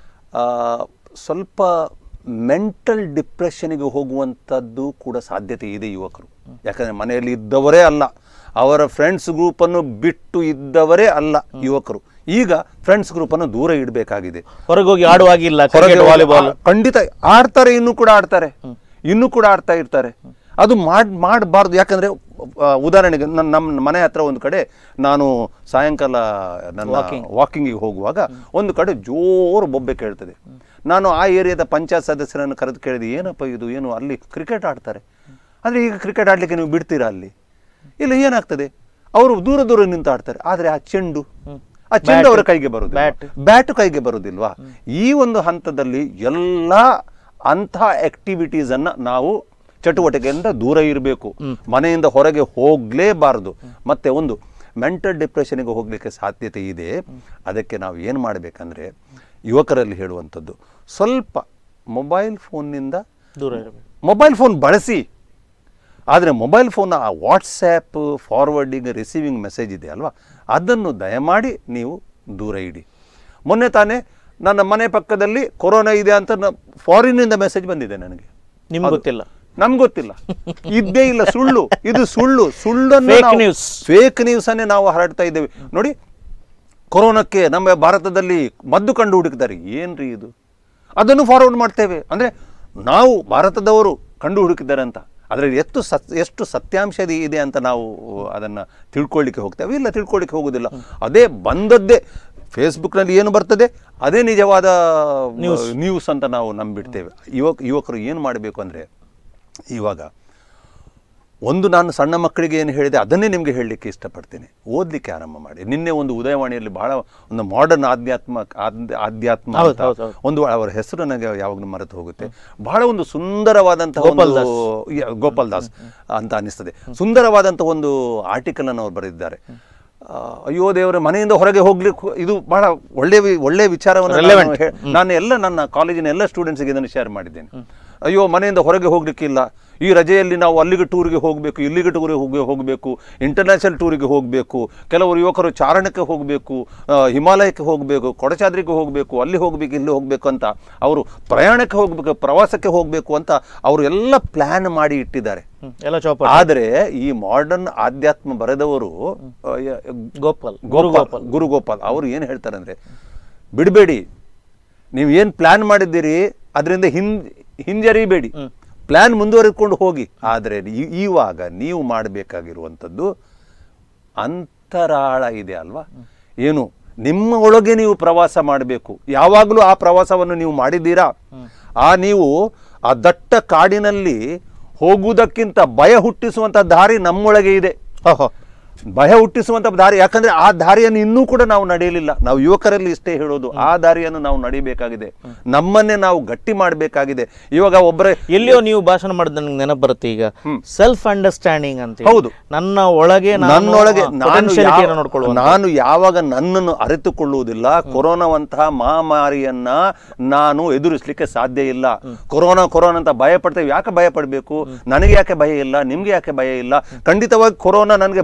ಸ್ವಲ್ಪ ಮೆಂಟಲ್ ಡಿಪ್ರೆಷನ್ಗೆ ಹೋಗುವಂಥದ್ದು ಕೂಡ ಸಾಧ್ಯತೆ ಇದೆ ಯುವಕರು. ಯಾಕಂದರೆ ಮನೆಯಲ್ಲಿ ಇದ್ದವರೇ ಅಲ್ಲ, ಅವರ ಫ್ರೆಂಡ್ಸ್ ಗ್ರೂಪನ್ನು ಬಿಟ್ಟು ಇದ್ದವರೇ ಅಲ್ಲ ಯುವಕರು. ಈಗ ಫ್ರೆಂಡ್ಸ್ ಗ್ರೂಪನ್ನು ದೂರ ಇಡಬೇಕಾಗಿದೆ. ಹೊರಗೋಗಿ ಆಡುವಾಗಿಲ್ಲ, ವಾಲಿಬಾಲ್ ಖಂಡಿತ ಆಡ್ತಾರೆ, ಇನ್ನೂ ಕೂಡ ಆಡ್ತಾರೆ, ಇನ್ನೂ ಕೂಡ ಆಡ್ತಾ ಇರ್ತಾರೆ. ಅದು ಮಾಡ್ ಮಾಡಬಾರ್ದು. ಯಾಕಂದರೆ ಉದಾಹರಣೆಗೆ ನನ್ನ ನಮ್ಮ ಮನೆ ಹತ್ರ ಒಂದು ಕಡೆ ನಾನು ಸಾಯಂಕಾಲ ನನ್ನ ವಾಕಿಂಗಿಗೆ ಹೋಗುವಾಗ ಒಂದು ಕಡೆ ಜೋರು ಬೊಬ್ಬೆ ಕೇಳ್ತದೆ. ನಾನು ಆ ಏರಿಯಾದ ಪಂಚಾಯತ್ ಸದಸ್ಯರನ್ನು ಕರೆದು ಕೇಳಿದೆ, ಏನಪ್ಪ ಇದು, ಏನು ಅಲ್ಲಿ ಕ್ರಿಕೆಟ್ ಆಡ್ತಾರೆ, ಅಂದರೆ ಈಗ ಕ್ರಿಕೆಟ್ ಆಡಲಿಕ್ಕೆ ನೀವು ಬಿಡ್ತೀರಾ ಅಲ್ಲಿ? ಇಲ್ಲ, ಏನಾಗ್ತದೆ, ಅವರು ದೂರ ದೂರ ನಿಂತು ಆಡ್ತಾರೆ, ಆದರೆ ಆ ಚೆಂಡು ಆ ಚೆಂಡು ಅವರ ಕೈಗೆ ಬರುದು, ಬ್ಯಾಟು ಕೈಗೆ ಬರುವುದಿಲ್ವಾ? ಈ ಒಂದು ಹಂತದಲ್ಲಿ ಎಲ್ಲ ಅಂತಹ ಆಕ್ಟಿವಿಟೀಸ್ ಅನ್ನ ನಾವು ಚಟುವಟಿಕೆಯಿಂದ ದೂರ ಇರಬೇಕು, ಮನೆಯಿಂದ ಹೊರಗೆ ಹೋಗಲೇಬಾರದು. ಮತ್ತೆ ಒಂದು ಮೆಂಟಲ್ ಡಿಪ್ರೆಷನ್ಗೆ ಹೋಗ್ಲಿಕ್ಕೆ ಸಾಧ್ಯತೆ ಇದೆ. ಅದಕ್ಕೆ ನಾವು ಏನು ಮಾಡಬೇಕಂದ್ರೆ ಯುವಕರಲ್ಲಿ ಹೇಳುವಂಥದ್ದು, ಸ್ವಲ್ಪ ಮೊಬೈಲ್ ಫೋನ್ನಿಂದ ದೂರ ಇರಬೇಕು. ಮೊಬೈಲ್ ಫೋನ್ ಬಳಸಿ, ಆದರೆ ಮೊಬೈಲ್ ಫೋನ್ನ ಆ ವಾಟ್ಸ್ಯಾಪ್ ಫಾರ್ವರ್ಡಿಂಗ್ ರಿಸೀವಿಂಗ್ ಮೆಸೇಜ್ ಇದೆ ಅಲ್ವಾ, ಅದನ್ನು ದಯಮಾಡಿ ನೀವು ದೂರ ಇಡಿ. ಮೊನ್ನೆ ತಾನೇ ನನ್ನ ಮನೆ ಪಕ್ಕದಲ್ಲಿ ಕೊರೋನಾ ಇದೆ ಅಂತ ಫಾರಿನ್ನಿಂದ ಮೆಸೇಜ್ ಬಂದಿದೆ ನನಗೆ. ನಿಮ್ಗೆ ಗೊತ್ತಿಲ್ಲ? ನಮ್ಗೆ ಗೊತ್ತಿಲ್ಲ, ಇದ್ದೇ ಇಲ್ಲ, ಸುಳ್ಳು, ಇದು ಸುಳ್ಳು, ಸುಳ್ಳನ್ನು ಫೇಕ್ ನ್ಯೂಸ್ ಅನ್ನೇ ನಾವು ಹರಡ್ತಾ ಇದ್ದೇವೆ. ನೋಡಿ, ಕೊರೋನಾಕ್ಕೆ ನಮ್ಮ ಭಾರತದಲ್ಲಿ ಮದ್ದು ಕಂಡು ಹುಡುಕಿದ್ದಾರೆ, ಏನ್ರಿ ಇದು, ಅದನ್ನು ಫಾರ್ವರ್ಡ್ ಮಾಡ್ತೇವೆ. ಅಂದರೆ ನಾವು ಭಾರತದವರು ಕಂಡು ಹುಡುಕಿದ್ದಾರೆ ಅಂತ, ಅದರಲ್ಲಿ ಎಷ್ಟು ಸತ್ ಎಷ್ಟು ಸತ್ಯಾಂಶ ಇದೆ ಅಂತ ನಾವು ಅದನ್ನು ತಿಳ್ಕೊಳ್ಳಿಕ್ಕೆ ಹೋಗ್ತೇವೆ? ಇಲ್ಲ, ತಿಳ್ಕೊಳ್ಳಿಕ್ಕೆ ಹೋಗೋದಿಲ್ಲ. ಅದೇ ಬಂದದ್ದೇ ಫೇಸ್ಬುಕ್ನಲ್ಲಿ ಏನು ಬರ್ತದೆ ಅದೇ ನಿಜವಾದ ನ್ಯೂಸ್ ನ್ಯೂಸ್ ಅಂತ ನಾವು ನಂಬಿಡ್ತೇವೆ. ಯುವಕ ಯುವಕರು ಏನು ಮಾಡಬೇಕು ಅಂದರೆ, ಇವಾಗ ಒಂದು ನಾನು ಸಣ್ಣ ಮಕ್ಕಳಿಗೆ ಏನು ಹೇಳಿದೆ ಅದನ್ನೇ ನಿಮಗೆ ಹೇಳಲಿಕ್ಕೆ ಇಷ್ಟಪಡ್ತೀನಿ. ಓದಲಿಕ್ಕೆ ಆರಂಭ ಮಾಡಿ. ನಿನ್ನೆ ಒಂದು ಉದಯವಾಣಿಯಲ್ಲಿ ಬಹಳ ಒಂದು ಮಾಡರ್ನ್ ಆಧ್ಯಾತ್ಮ ಆಧ್ಯಾತ್ಮ ಒಂದು, ಅವರ ಹೆಸರು ನನಗೆ ಯಾವಾಗಲೂ ಮರೆತು ಹೋಗುತ್ತೆ, ಬಹಳ ಒಂದು ಸುಂದರವಾದಂತಹ ಒಂದು ಗೋಪಾಲ್ ದಾಸ್ ಅಂತ ಅನ್ನಿಸ್ತದೆ, ಸುಂದರವಾದಂತಹ ಒಂದು ಆರ್ಟಿಕಲ್ ಅನ್ನು ಅವರು ಬರೆದಿದ್ದಾರೆ. ಅಯ್ಯೋ ದೇವರ, ಮನೆಯಿಂದ ಹೊರಗೆ ಹೋಗ್ಲಿಕ್ಕೆ ಇದು ಬಹಳ ಒಳ್ಳೆ ಒಳ್ಳೆ ವಿಚಾರವನ್ನು ನಾನು ಎಲ್ಲ ನನ್ನ ಕಾಲೇಜಿನ ಎಲ್ಲ ಸ್ಟೂಡೆಂಟ್ಸ್ಗೆ ಇದನ್ನು ಶೇರ್ ಮಾಡಿದ್ದೇನೆ. ಅಯ್ಯೋ, ಮನೆಯಿಂದ ಹೊರಗೆ ಹೋಗ್ಲಿಕ್ಕಿಲ್ಲ, ಈ ರಜೆಯಲ್ಲಿ ನಾವು ಅಲ್ಲಿಗೆ ಟೂರಿಗೆ ಹೋಗಬೇಕು, ಇಲ್ಲಿಗೆ ಟೂರಿಗೆ ಹೋಗಿ ಹೋಗಬೇಕು, ಇಂಟರ್ನ್ಯಾಷನಲ್ ಟೂರಿಗೆ ಹೋಗಬೇಕು, ಕೆಲವರು ಯುವಕರು ಚಾರಣಕ್ಕೆ ಹೋಗಬೇಕು, ಹಿಮಾಲಯಕ್ಕೆ ಹೋಗಬೇಕು, ಕೊಡಚಾದ್ರಿಗೆ ಹೋಗಬೇಕು, ಅಲ್ಲಿ ಹೋಗಬೇಕು, ಇಲ್ಲಿ ಹೋಗಬೇಕು ಅಂತ ಅವರು ಪ್ರಯಾಣಕ್ಕೆ ಹೋಗಬೇಕು, ಪ್ರವಾಸಕ್ಕೆ ಹೋಗಬೇಕು ಅಂತ ಅವರು ಎಲ್ಲ ಪ್ಲಾನ್ ಮಾಡಿ ಇಟ್ಟಿದ್ದಾರೆ. ಆದರೆ ಈ ಮಾಡರ್ನ್ ಆಧ್ಯಾತ್ಮ ಬರೆದವರು ಗೋಪಾಲ್ ಗೋಪಾಲ್ ಗುರುಗೋಪಾಲ್ ಅವರು ಏನು ಹೇಳ್ತಾರೆ ಅಂದರೆ, ಬಿಡಬೇಡಿ, ನೀವು ಏನು ಪ್ಲಾನ್ ಮಾಡಿದ್ದೀರಿ ಅದರಿಂದ ಹಿಂ ಹಿಂಜರಿಬೇಡಿ, ಪ್ಲಾನ್ ಮುಂದುವರೆದುಕೊಂಡು ಹೋಗಿ. ಆದರೆ ಇವಾಗ ನೀವು ಮಾಡಬೇಕಾಗಿರುವಂಥದ್ದು ಅಂತರಾಳ ಇದೆ ಅಲ್ವಾ, ಏನು ನಿಮ್ಮ ಒಳಗೆ ನೀವು ಪ್ರವಾಸ ಮಾಡಬೇಕು. ಯಾವಾಗಲೂ ಆ ಪ್ರವಾಸವನ್ನು ನೀವು ಮಾಡಿದ್ದೀರಾ? ಆ ನೀವು ಆ ದಟ್ಟ ಕಾಡಿನಲ್ಲಿ ಹೋಗುವುದಕ್ಕಿಂತ ಭಯ ಹುಟ್ಟಿಸುವಂಥ ದಾರಿ ನಮ್ಮೊಳಗೆ ಇದೆ, ಭಯ ಹುಟ್ಟಿಸುವಂಥ ದಾರಿ. ಯಾಕಂದ್ರೆ ಆ ದಾರಿಯನ್ನು ಇನ್ನೂ ಕೂಡ ನಾವು ನಡೆಯಲಿಲ್ಲ. ನಾವು ಯುವಕರಲ್ಲಿ ಇಷ್ಟೇ ಹೇಳೋದು, ಆ ದಾರಿಯನ್ನು ನಾವು ನಡಿಬೇಕಾಗಿದೆ, ನಮ್ಮನ್ನೇ ನಾವು ಗಟ್ಟಿ ಮಾಡಬೇಕಾಗಿದೆ. ಇವಾಗ ಒಬ್ಬರೇ ಎಲ್ಲಿಯೋ ನೀವು ಭಾಷಣ ಮಾಡಿದ ನನಗೆ ನೆನಪು ಬರುತ್ತೆ ಈಗ, ಸೆಲ್ಫ್ ಅಂಡರ್ಸ್ಟ್ಯಾಂಡಿಂಗ್ ಅಂತ. ಹೌದು, ನನ್ನ ಒಳಗೆ ನನ್ನೊಳಗೆ ನಾನು ನಾನು ಯಾವಾಗ ನನ್ನನ್ನು ಅರಿತುಕೊಳ್ಳುವುದಿಲ್ಲ, ಕೊರೋನಾವಂತಹ ಮಹಾಮಾರಿಯನ್ನ ನಾನು ಎದುರಿಸಲಿಕ್ಕೆ ಸಾಧ್ಯ ಇಲ್ಲ. ಕೊರೋನಾ ಕೊರೋನಾ ಅಂತ ಭಯ ಪಡ್ತೇವೆ. ಯಾಕೆ ಭಯ ಪಡಬೇಕು? ನನಗೆ ಯಾಕೆ ಭಯ ಇಲ್ಲ, ನಿಮ್ಗೆ ಯಾಕೆ ಭಯ ಇಲ್ಲ? ಖಂಡಿತವಾಗಿ ಕೊರೋನಾ ನನಗೆ ಬರ್ತದೆ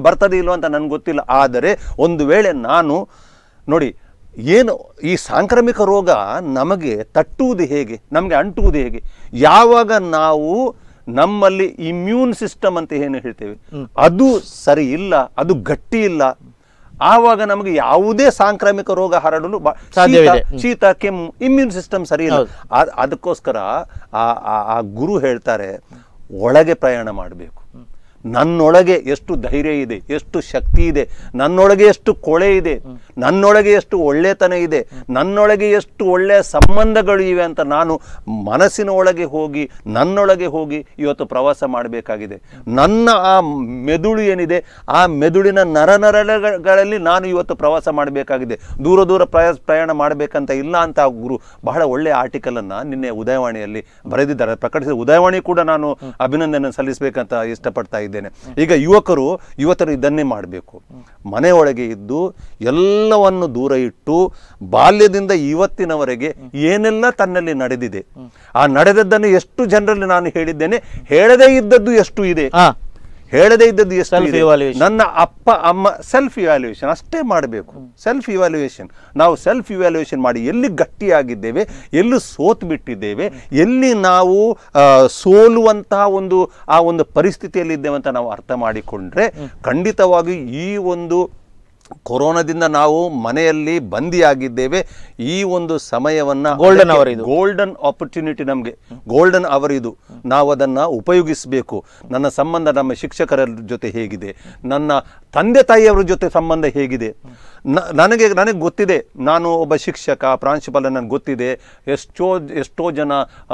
ಇಲ್ವ ಅಂತ ನನಗೆ ಗೊತ್ತಿಲ್ಲ. ಆದರೆ ಒಂದು ವೇಳೆ ನಾನು ನೋಡಿ, ಏನು ಈ ಸಾಂಕ್ರಾಮಿಕ ರೋಗ ನಮಗೆ ತಟ್ಟುವುದು ಹೇಗೆ, ನಮಗೆ ಅಂಟುವುದು ಹೇಗೆ, ಯಾವಾಗ ನಾವು ನಮ್ಮಲ್ಲಿ ಇಮ್ಯೂನ್ ಸಿಸ್ಟಮ್ ಅಂತ ಏನು ಹೇಳ್ತೇವೆ ಅದು ಸರಿ ಇಲ್ಲ, ಅದು ಗಟ್ಟಿ ಇಲ್ಲ, ಆವಾಗ ನಮಗೆ ಯಾವುದೇ ಸಾಂಕ್ರಾಮಿಕ ರೋಗ ಹರಡಲು ಶೀತ ಕೆಮ್ಮು, ಇಮ್ಯೂನ್ ಸಿಸ್ಟಮ್ ಸರಿ ಇಲ್ಲ. ಅದಕ್ಕೋಸ್ಕರ ಆ ಗುರು ಹೇಳ್ತಾರೆ, ಒಳಗೆ ಪ್ರಯಾಣ ಮಾಡಬೇಕು. ನನ್ನೊಳಗೆ ಎಷ್ಟು ಧೈರ್ಯ ಇದೆ, ಎಷ್ಟು ಶಕ್ತಿ ಇದೆ, ನನ್ನೊಳಗೆ ಎಷ್ಟು ಕೊಳೆ ಇದೆ, ನನ್ನೊಳಗೆ ಎಷ್ಟು ಒಳ್ಳೆತನ ಇದೆ, ನನ್ನೊಳಗೆ ಎಷ್ಟು ಒಳ್ಳೆಯ ಸಂಬಂಧಗಳು ಇವೆ ಅಂತ ನಾನು ಮನಸ್ಸಿನ ಒಳಗೆ ಹೋಗಿ ನನ್ನೊಳಗೆ ಹೋಗಿ ಇವತ್ತು ಪ್ರವಾಸ ಮಾಡಬೇಕಾಗಿದೆ. ನನ್ನ ಆ ಮೆದುಳು ಏನಿದೆ, ಆ ಮೆದುಳಿನ ನರನರಗಳಲ್ಲಿ ನಾನು ಇವತ್ತು ಪ್ರವಾಸ ಮಾಡಬೇಕಾಗಿದೆ. ದೂರ ದೂರ ಪ್ರಯಾಸ ಪ್ರಯಾಣ ಮಾಡಬೇಕಂತ ಇಲ್ಲ ಅಂತ ಆ ಗುರು ಬಹಳ ಒಳ್ಳೆಯ ಆರ್ಟಿಕಲನ್ನು ನಿನ್ನೆ ಉದಯವಾಣಿಯಲ್ಲಿ ಬರೆದಿದ್ದಾರೆ, ಪ್ರಕಟಿಸಿದ. ಉದಯವಾಣಿ ಕೂಡ ನಾನು ಅಭಿನಂದನೆ ಸಲ್ಲಿಸಬೇಕಂತ ಇಷ್ಟಪಡ್ತಾ ಇದ್ದೇನೆ. ಈಗ ಯುವಕರು ಯುವತರು ಇದನ್ನೇ ಮಾಡಬೇಕು. ಮನೆಯೊಳಗೆ ಇದ್ದು ಎಲ್ಲವನ್ನು ದೂರ ಇಟ್ಟು ಬಾಲ್ಯದಿಂದ ಇವತ್ತಿನವರೆಗೆ ಏನೆಲ್ಲ ತನ್ನಲ್ಲಿ ನಡೆದಿದೆ, ಆ ನಡೆದದ್ದನ್ನು ಎಷ್ಟು ಜನರಲ್ಲಿ ನಾನು ಹೇಳಿದ್ದೇನೆ, ಹೇಳದೇ ಇದ್ದದ್ದು ಎಷ್ಟು ಇದೆ, ಹೇಳದೇ ಇದ್ದದ್ದು ಎಷ್ಟು ಇದೆ. ನನ್ನ ಅಪ್ಪ ಅಮ್ಮ ಸೆಲ್ಫ್ ಇವ್ಯಾಲ್ಯೂಯೇಷನ್ ಅಷ್ಟೇ ಮಾಡಬೇಕು. ಸೆಲ್ಫ್ ಇವ್ಯಾಲ್ಯೂಯೇಷನ್, ನಾವು ಸೆಲ್ಫ್ ಇವ್ಯಾಲ್ಯೂಯೇಷನ್ ಮಾಡಿ ಎಲ್ಲಿ ಗಟ್ಟಿಯಾಗಿದ್ದೇವೆ, ಎಲ್ಲಿ ಸೋತು ಬಿಟ್ಟಿದ್ದೇವೆ, ಎಲ್ಲಿ ನಾವು ಸೋಲುವಂತಹ ಒಂದು ಆ ಒಂದು ಪರಿಸ್ಥಿತಿಯಲ್ಲಿದ್ದೇವೆ ಅಂತ ನಾವು ಅರ್ಥ ಮಾಡಿಕೊಂಡ್ರೆ ಖಂಡಿತವಾಗಿ ಈ ಒಂದು ಕೊರೋನಾದಿಂದ ನಾವು ಮನೆಯಲ್ಲಿ ಬಂದಿಯಾಗಿದ್ದೇವೆ. ಈ ಒಂದು ಸಮಯವನ್ನು ಗೋಲ್ಡನ್ ಅವರ್, ಗೋಲ್ಡನ್ ಆಪರ್ಚುನಿಟಿ, ನಮಗೆ ಗೋಲ್ಡನ್ ಅವರ್ ಇದು. ನಾವು ಅದನ್ನು ಉಪಯೋಗಿಸಬೇಕು. ನನ್ನ ಸಂಬಂಧ ನಮ್ಮ ಶಿಕ್ಷಕರ ಜೊತೆ ಹೇಗಿದೆ, ನನ್ನ ತಂದೆ ತಾಯಿಯವರ ಜೊತೆ ಸಂಬಂಧ ಹೇಗಿದೆ, ನನಗೆ ನನಗೆ ಗೊತ್ತಿದೆ. ನಾನು ಒಬ್ಬ ಶಿಕ್ಷಕ, ಪ್ರಾಂಶುಪಾಲ, ನನಗೆ ಗೊತ್ತಿದೆ. ಎಷ್ಟೋ ಎಷ್ಟೋ ಜನ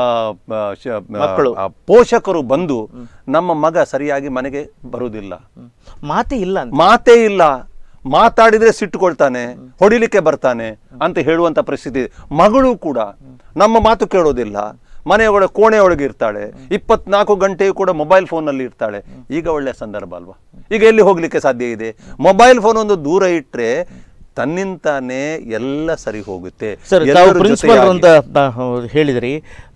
ಪೋಷಕರು ಬಂದು ನಮ್ಮ ಮಗ ಸರಿಯಾಗಿ ಮನೆಗೆ ಬರುವುದಿಲ್ಲ, ಮಾತೇ ಇಲ್ಲ ಮಾತೇ ಇಲ್ಲ ಮಾತಾಡಿದ್ರೆ ಸಿಟ್ಟುಕೊಳ್ತಾನೆ, ಹೊಡಿಲಿಕ್ಕೆ ಬರ್ತಾನೆ ಅಂತ ಹೇಳುವಂತ ಪರಿಸ್ಥಿತಿ. ಮಗಳು ಕೂಡ ನಮ್ಮ ಮಾತು ಕೇಳೋದಿಲ್ಲ, ಮನೆಯೊಳಗೆ ಕೋಣೆಯೊಳಗೆ ಇರ್ತಾಳೆ, ಇಪ್ಪತ್ನಾಲ್ಕು ಗಂಟೆಯೂ ಕೂಡ ಮೊಬೈಲ್ ಫೋನಲ್ಲಿ ಇರ್ತಾಳೆ. ಈಗ ಒಳ್ಳೆಯ ಸಂದರ್ಭ ಅಲ್ವಾ? ಈಗ ಎಲ್ಲಿ ಹೋಗ್ಲಿಕ್ಕೆ ಸಾಧ್ಯ ಇದೆ? ಮೊಬೈಲ್ ಫೋನ್ ಒಂದು ದೂರ ಇಟ್ಟರೆ ತನ್ನಿಂತಾನೇ ಎಲ್ಲ ಸರಿ ಹೋಗುತ್ತೆ. ಪ್ರಿನ್ಸಿಪಲ್ ಅಂತ ಹೇಳಿದ್ರಿ,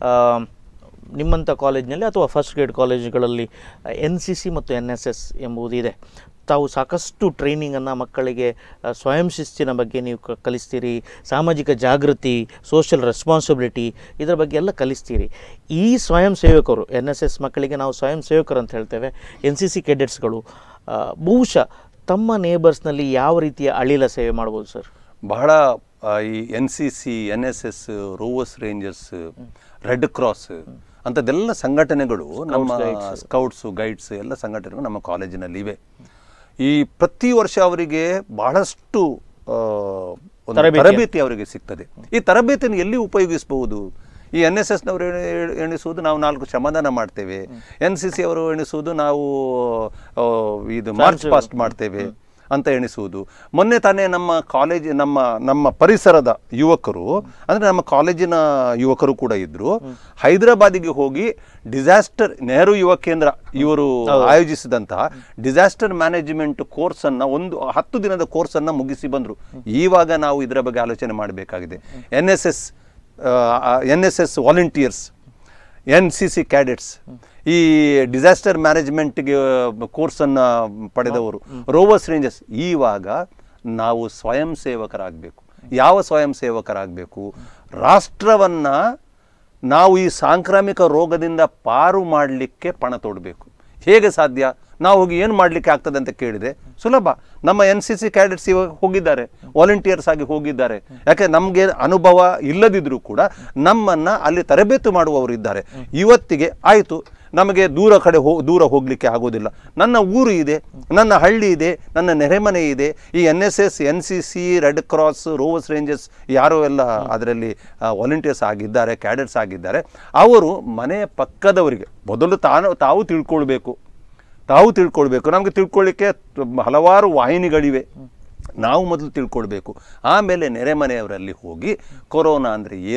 ನಿಮ್ಮಂಥ ಕಾಲೇಜ್ನಲ್ಲಿ ಅಥವಾ ಫಸ್ಟ್ ಗ್ರೇಡ್ ಕಾಲೇಜುಗಳಲ್ಲಿ ಎನ್ ಸಿ ಸಿ ಮತ್ತು ಎನ್ ಎಸ್ ಎಸ್ ಎಂಬುದಿದೆ. ತಾವು ಸಾಕಷ್ಟು ಟ್ರೈನಿಂಗನ್ನು ಮಕ್ಕಳಿಗೆ ಸ್ವಯಂ ಶಿಸ್ತಿನ ಬಗ್ಗೆ ನೀವು ಕಲಿಸ್ತೀರಿ, ಸಾಮಾಜಿಕ ಜಾಗೃತಿ, ಸೋಷಿಯಲ್ ರೆಸ್ಪಾನ್ಸಿಬಿಲಿಟಿ ಇದರ ಬಗ್ಗೆ ಎಲ್ಲ ಕಲಿಸ್ತೀರಿ. ಈ ಸ್ವಯಂ ಸೇವಕರು, ಎನ್ ಎಸ್ ಎಸ್ ಮಕ್ಕಳಿಗೆ ನಾವು ಸ್ವಯಂ ಸೇವಕರು ಅಂತ ಹೇಳ್ತೇವೆ, ಎನ್ ಸಿ ಸಿ ಕೆಡೆಟ್ಸ್ಗಳು ಬಹುಶಃ ತಮ್ಮ ನೇಬರ್ಸ್ನಲ್ಲಿ ಯಾವ ರೀತಿಯ ಅಳಿಲ ಸೇವೆ ಮಾಡ್ಬೋದು ಸರ್? ಬಹಳ ಈ N C C, N S S, rovers rangers, red cross ಅಂಥದ್ದೆಲ್ಲ ಸಂಘಟನೆಗಳು, ನಮ್ಮ ಸ್ಕೌಟ್ಸು, ಗೈಡ್ಸ್ ಎಲ್ಲ ಸಂಘಟನೆಗಳು ನಮ್ಮ ಕಾಲೇಜಿನಲ್ಲಿ ಇವೆ. ಈ ಪ್ರತಿ ವರ್ಷ ಅವರಿಗೆ ಬಹಳಷ್ಟು ತರಬೇತಿ ಅವರಿಗೆ ಸಿಗ್ತದೆ. ಈ ತರಬೇತಿಯನ್ನು ಎಲ್ಲಿ ಉಪಯೋಗಿಸಬಹುದು? ಈ ಎನ್ ಎಸ್ ಎಸ್ನವರು ಎಣಿಸುವುದು ನಾವು ನಾಲ್ಕು ಶ್ರಮದಾನ ಮಾಡ್ತೇವೆ, ಎನ್ ಸಿ ಸಿ ಅವರು ಎಣಿಸುವುದು ನಾವು ಇದು ಮಾರ್ಚ್ ಪಾಸ್ಟ್ ಮಾಡ್ತೇವೆ ಅಂತ ಎಣಿಸುವುದು. ಮೊನ್ನೆ ತಾನೇ ನಮ್ಮ ಕಾಲೇಜ್ ನಮ್ಮ ನಮ್ಮ ಪರಿಸರದ ಯುವಕರು, ಅಂದರೆ ನಮ್ಮ ಕಾಲೇಜಿನ ಯುವಕರು ಕೂಡ ಇದ್ದರು, ಹೈದರಾಬಾದಿಗೆ ಹೋಗಿ ಡಿಸಾಸ್ಟರ್ ನೆಹರು ಯುವ ಕೇಂದ್ರ ಇವರು ಆಯೋಜಿಸಿದಂತಹ ಡಿಸಾಸ್ಟರ್ ಮ್ಯಾನೇಜ್ಮೆಂಟ್ ಕೋರ್ಸನ್ನು, ಒಂದು ಹತ್ತು ದಿನದ ಕೋರ್ಸನ್ನು ಮುಗಿಸಿ ಬಂದರು. ಈವಾಗ ನಾವು ಇದರ ಬಗ್ಗೆ ಆಲೋಚನೆ ಮಾಡಬೇಕಾಗಿದೆ. N S S N S S volunteers, N C C cadets, ಈ ಡಿಸಾಸ್ಟರ್ ಮ್ಯಾನೇಜ್ಮೆಂಟ್ಗೆ ಕೋರ್ಸನ್ನು ಪಡೆದವರು, ರೋವರ್ಸ್ ರೇಂಜರ್ಸ್. ಈವಾಗ ನಾವು ಸ್ವಯಂ ಸೇವಕರಾಗಬೇಕು. ಯಾವ ಸ್ವಯಂ ಸೇವಕರಾಗಬೇಕು? ರಾಷ್ಟ್ರವನ್ನು ನಾವು ಈ ಸಾಂಕ್ರಾಮಿಕ ರೋಗದಿಂದ ಪಾರು ಮಾಡಲಿಕ್ಕೆ ಪಣ ತೊಡಬೇಕು. ಹೇಗೆ ಸಾಧ್ಯ? ನಾವು ಹೋಗಿ ಏನು ಮಾಡಲಿಕ್ಕೆ ಆಗ್ತದೆ ಅಂತ ಕೇಳಿದರೆ ಸುಲಭ. ನಮ್ಮ ಎನ್ ಸಿ ಸಿ ಕ್ಯಾಡೆಟ್ಸ್ ಇವಾಗ ಹೋಗಿದ್ದಾರೆ, ವಾಲಂಟಿಯರ್ಸ್ ಆಗಿ ಹೋಗಿದ್ದಾರೆ. ಯಾಕೆ ನಮಗೆ ಅನುಭವ ಇಲ್ಲದಿದ್ದರೂ ಕೂಡ ನಮ್ಮನ್ನು ಅಲ್ಲಿ ತರಬೇತಿ ಮಾಡುವವರು ಇದ್ದಾರೆ. ಇವತ್ತಿಗೆ ಆಯಿತು, ನಮಗೆ ದೂರ ಕಡೆ ಹೋ ದೂರ ಹೋಗಲಿಕ್ಕೆ ಆಗೋದಿಲ್ಲ, ನನ್ನ ಊರು ಇದೆ, ನನ್ನ ಹಳ್ಳಿ ಇದೆ, ನನ್ನ ನೆರೆಮನೆ ಇದೆ. ಈ N S S, N C C, red cross, rovers rangers ಯಾರೋ ಎಲ್ಲ ಅದರಲ್ಲಿ ವಾಲಂಟಿಯರ್ಸ್ ಆಗಿದ್ದಾರೆ, ಕ್ಯಾಡೆಟ್ಸ್ ಆಗಿದ್ದಾರೆ. ಅವರು ಮನೆಯ ಪಕ್ಕದವರಿಗೆ ಮೊದಲು ತಾನು ತಾವು ತಿಳ್ಕೊಳ್ಬೇಕು ತಾವು ತಿಳ್ಕೊಳ್ಬೇಕು ನಮಗೆ ತಿಳ್ಕೊಳ್ಳಿಕ್ಕೆ ಹಲವಾರು ವಾಹಿನಿಗಳಿವೆ. ನಾವು ಮೊದಲು ತಿಳ್ಕೊಳ್ಬೇಕು. ಆಮೇಲೆ ನೆರೆಮನೆಯವರಲ್ಲಿ ಹೋಗಿ ಕೊರೋನಾ ಅಂದರೆ ಏನು,